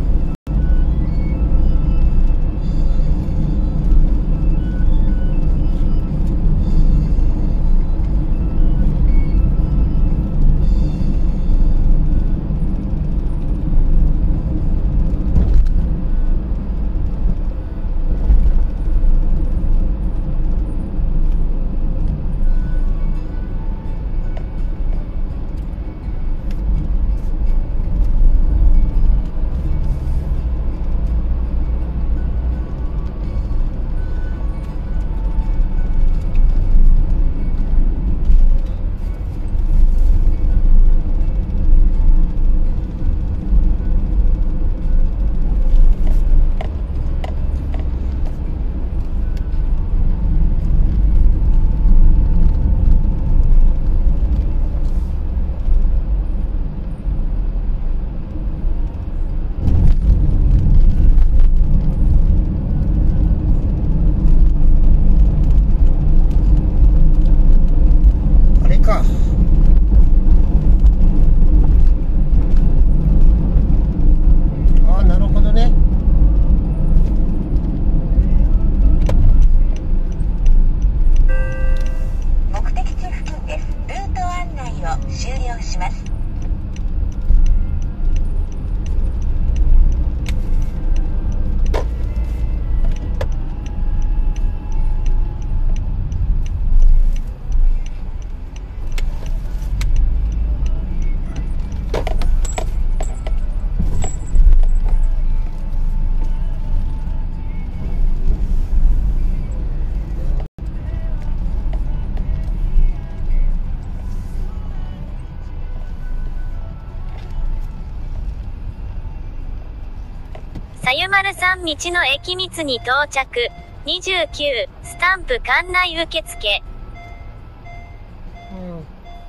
さゆまるさん道の駅密に到着。にじゅうきゅう、スタンプ館内受付。 うん。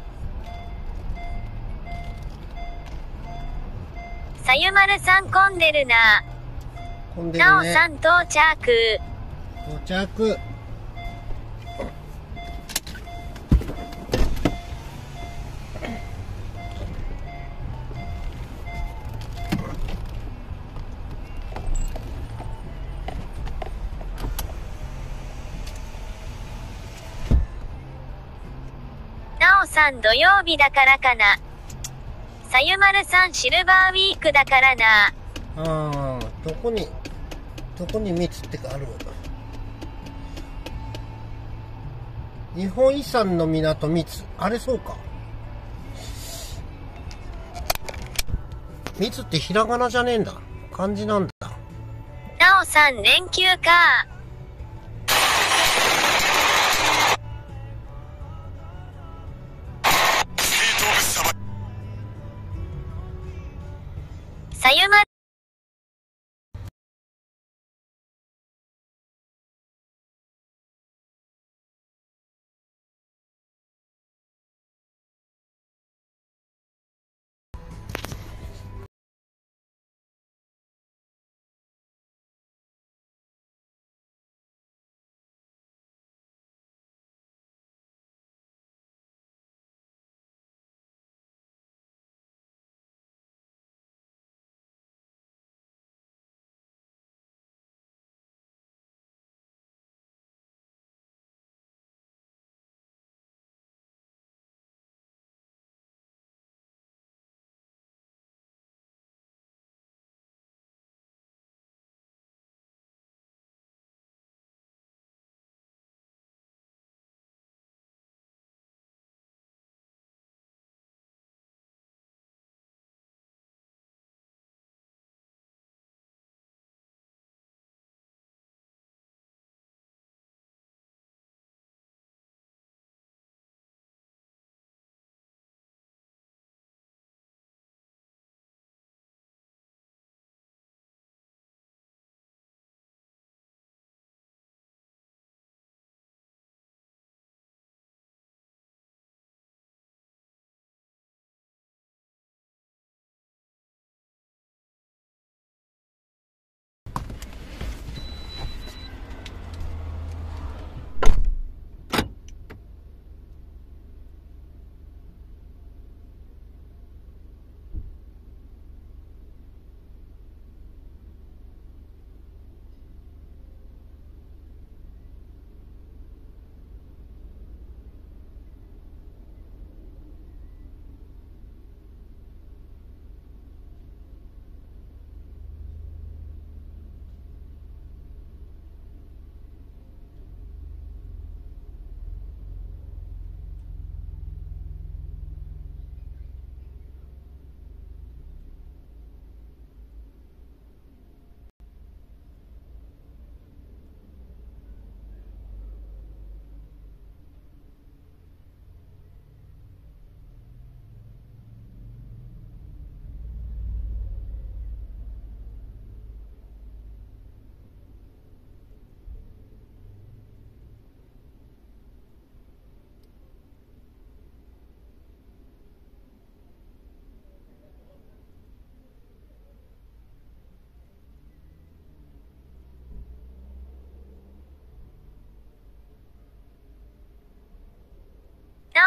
さゆまるさん混んでるな。 混んでるね。 なおさん到着。 到着。 なおさん土曜日だからかな。さゆまるさんシルバーウィークだからな。 ああ、どこに、どこに密ってかある。日本遺産の港密。あれそうか。密ってひらがなじゃねえんだ。漢字なんだ。 なおさん連休か。さゆまる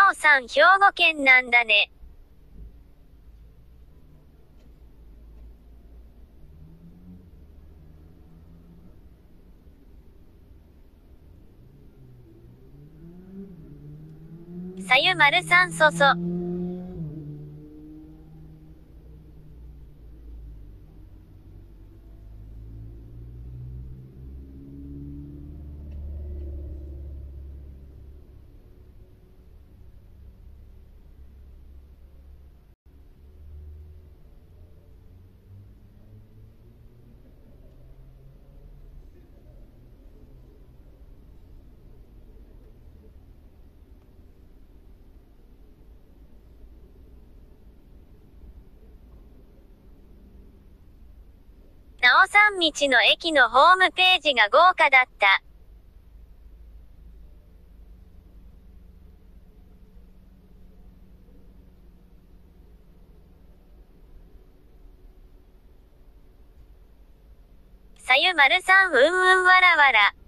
なおさん兵庫県なんだね。さゆまるさんそそ。なおさん道の駅のホームページが豪華だった。さゆまるさんうんうんわらわら。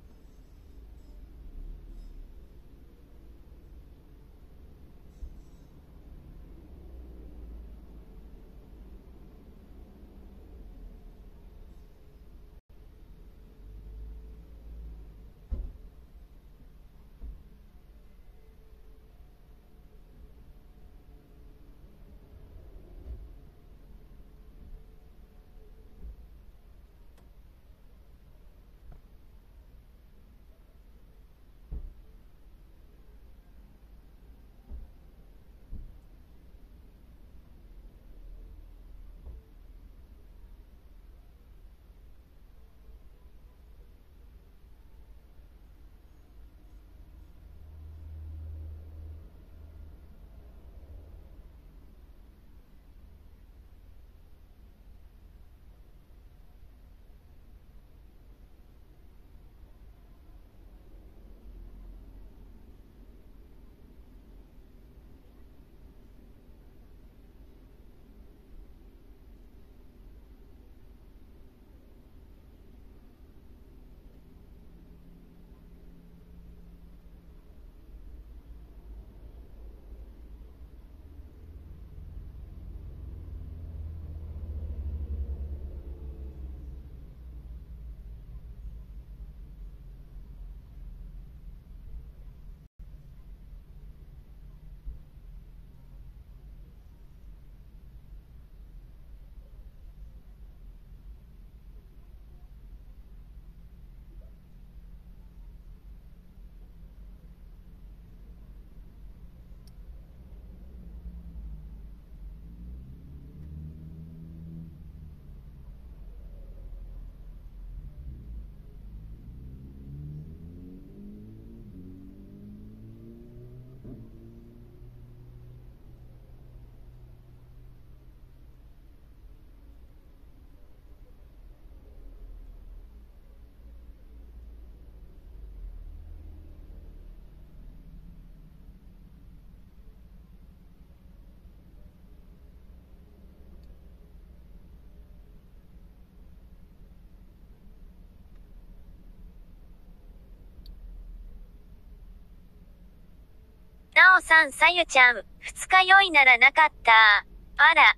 なおさんさゆちゃん、二日酔いならなかった。あら。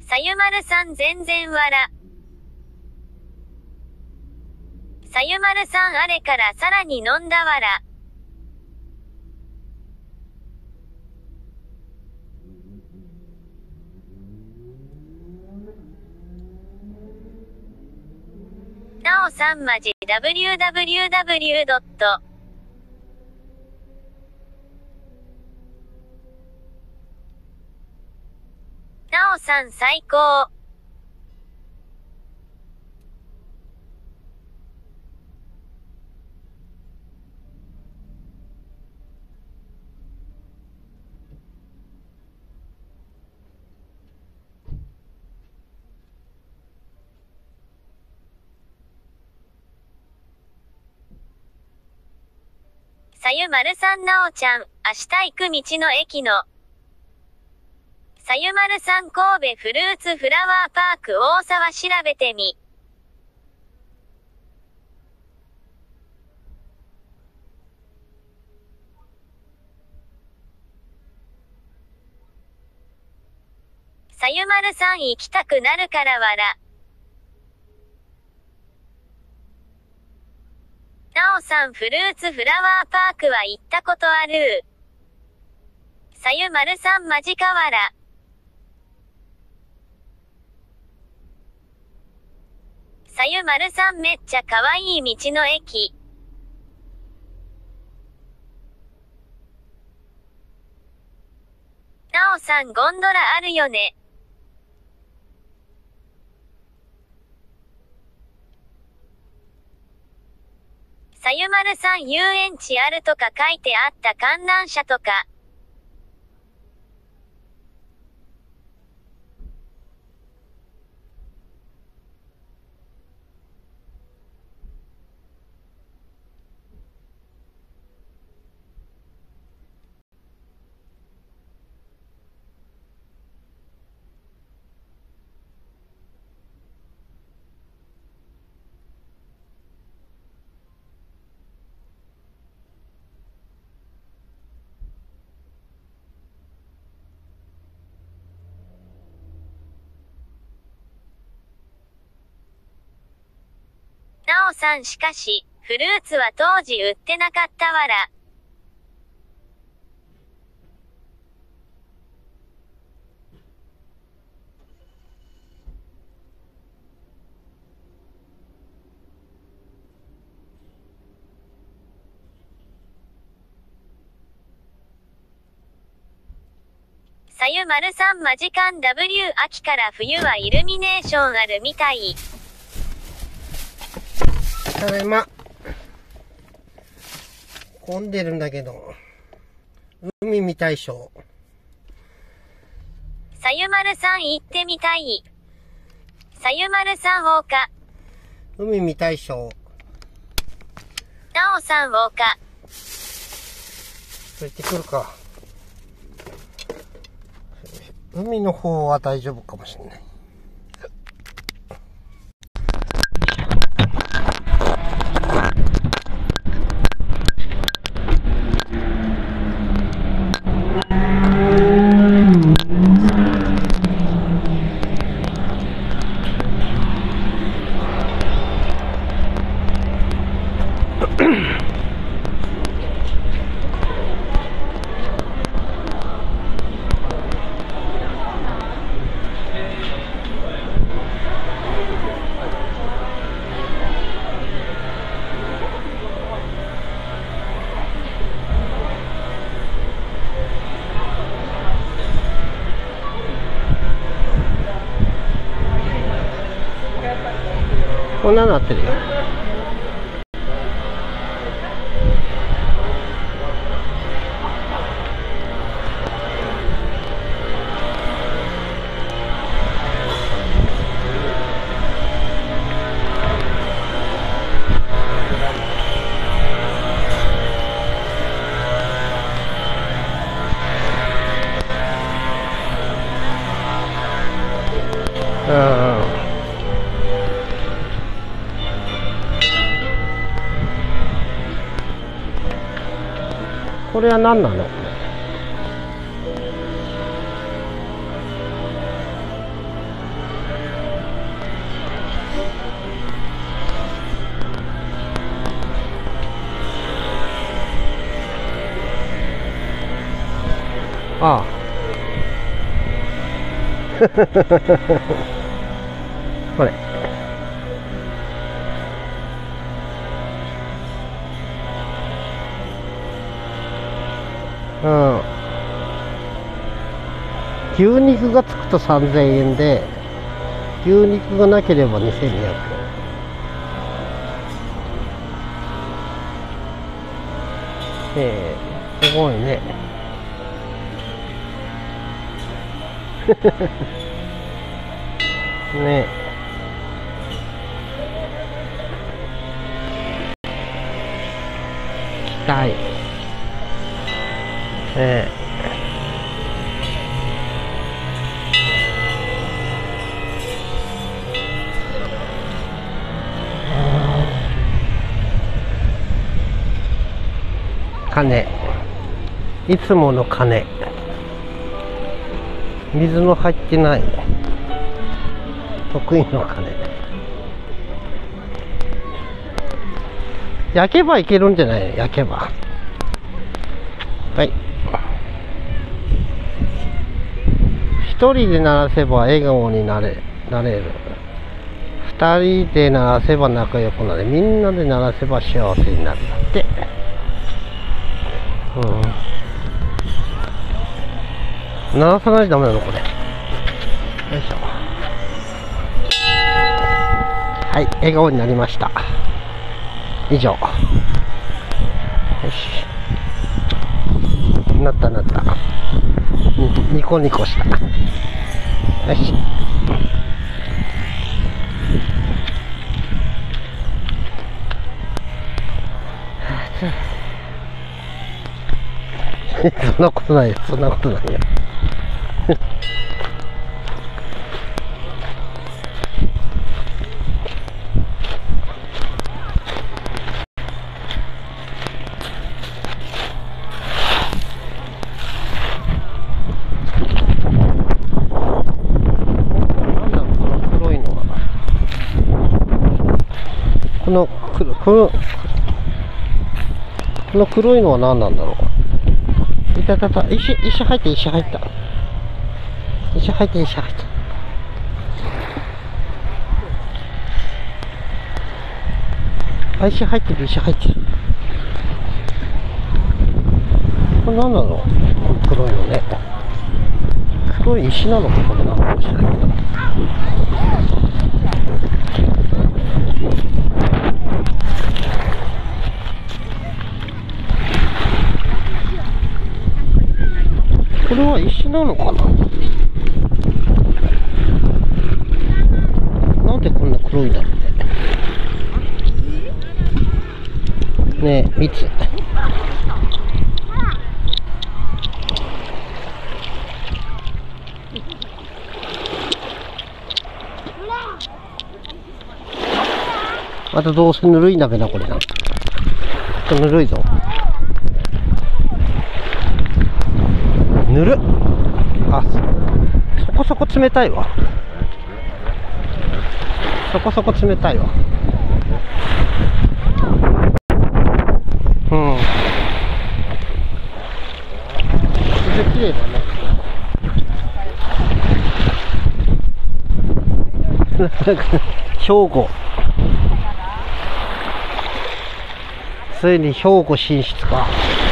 さゆまるさん全然わら。さゆまるさんあれからさらに飲んだわら。なおさんまじ ダブリューダブリューダブリュー ドット。なおさん最高。さゆまるさんなおちゃん、明日行く道の駅の。さゆまるさん神戸フルーツフラワーパーク大沢調べてみ。さゆまるさん行きたくなるからわら。なおさんフルーツフラワーパークは行ったことある。さゆまるさんマジかわら。さゆまるさんめっちゃかわいい道の駅。なおさんゴンドラあるよね。さゆまるさん遊園地あるとか書いてあった観覧車とか。なおさんしかし、フルーツは当時売ってなかったわら。さゆまるさんマジカン ダブリュー 秋から冬はイルミネーションあるみたい。 ただいま。混んでるんだけど。海見たいしょ。 さゆまるさん行ってみたい。さゆまるさん放課。 海見たいしょ。 なおさん放課。 行ってくるか。海の方は大丈夫かもしれない。こんなのなってるよ。うん。これは何なの？ ああこれうん、牛肉がつくとさんぜんえんで、牛肉がなければにせんにひゃくえん。えー、すごいね。ね機械。ええ鐘、いつもの鐘、水の入ってない得意の鐘。焼けばいけるんじゃないの？焼けば。はい、一人で鳴らせば笑顔になれなれる、二人で鳴らせば仲良くなれ、みんなで鳴らせば幸せになるんだって。うん、鳴らさないとダメなのこれ。よいしょ。はい、笑顔になりました。以上。よし、なったなった。ニコニコした。よし。そんなことないよ、そんなことないよ。この黒このこの黒いのは何なんだろう。いたたた、石石入って石入った石入って石入った。あ、石入ってる石入ってる。これ何なの？黒いのね。黒い石なのかこれなのかもしれないけど。これは石なのかな。なんでこんな黒いんだろうね。ねえ、蜜。またどうせぬるいんだべなこれな。ちょっとぬるいぞ。ぬるっ。あ、そこそこ冷たいわ。そこそこ冷たいわ。うん。水きれいだね。兵庫。ついに兵庫進出か。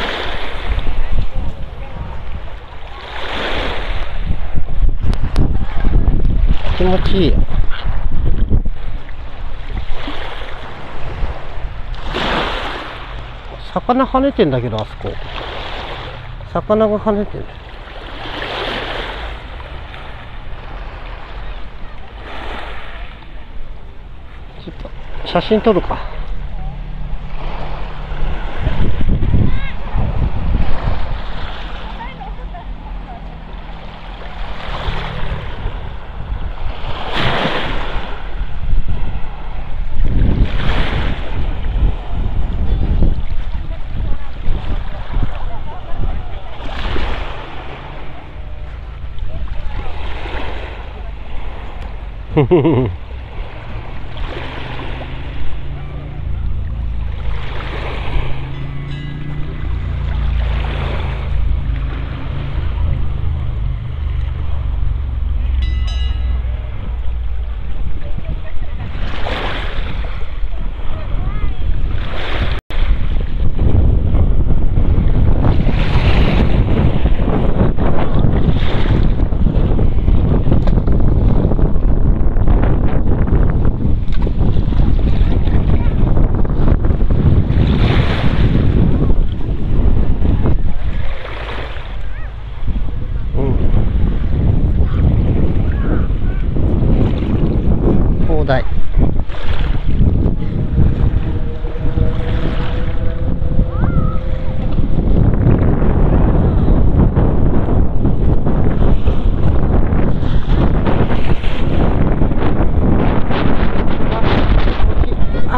気持ちいいよ。魚跳ねてんだけど、あそこ魚が跳ねてんだよ。ちょっと写真撮るか。ふふふ。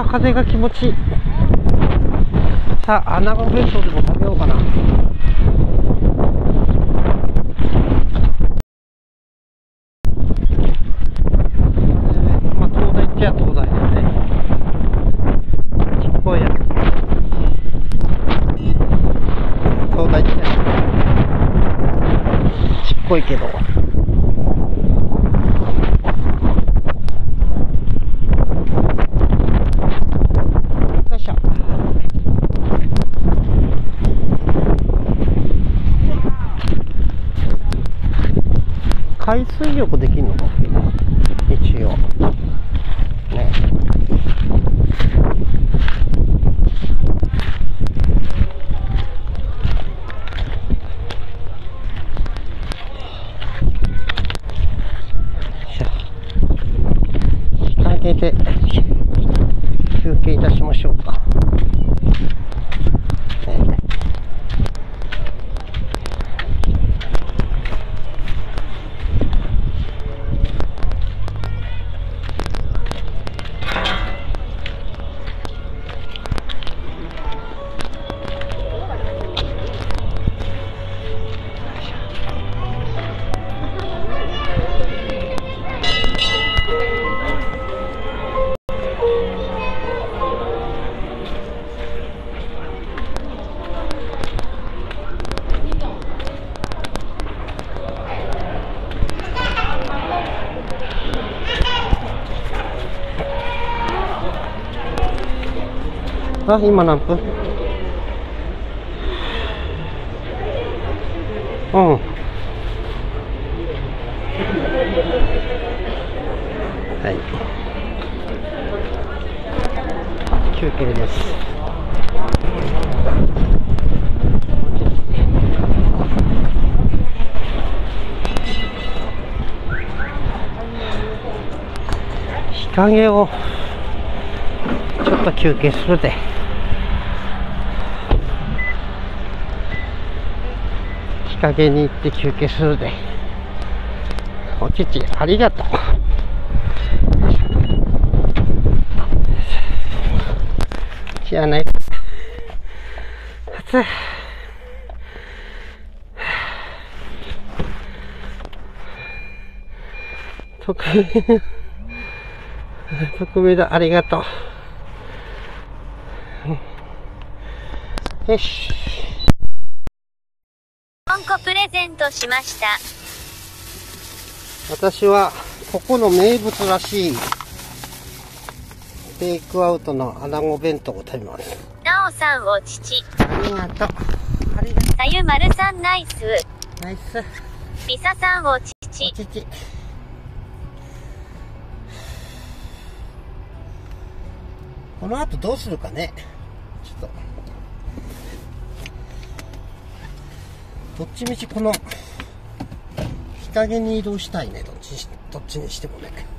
風が気持ちいい。さあ、穴子弁当でも食べようかな。まあ、東大っちゃ東大ですね。ちっこいやつ。東大っちゃちっこいけど。海水浴できるのか一応ね。日陰で休憩いたしましょうか、ね。あ、今何分？うん。はい。休憩です。日陰をちょっと休憩するで。日陰に行って休憩するで。おちちありがとう。じゃあない。暑い。特別特別だ、ありがとう。よし。 よんこプレゼントしました。 私はここの名物らしいテイクアウトの穴子弁当を食べます。 なおさんお父。 ありがとう。ありがとう。 さゆまるさんナイス。 ナイス。 みささんお父。 お父。この後どうするかね。ちょっとどっちみちこの日陰に移動したいね。どっちどっちにしてもね。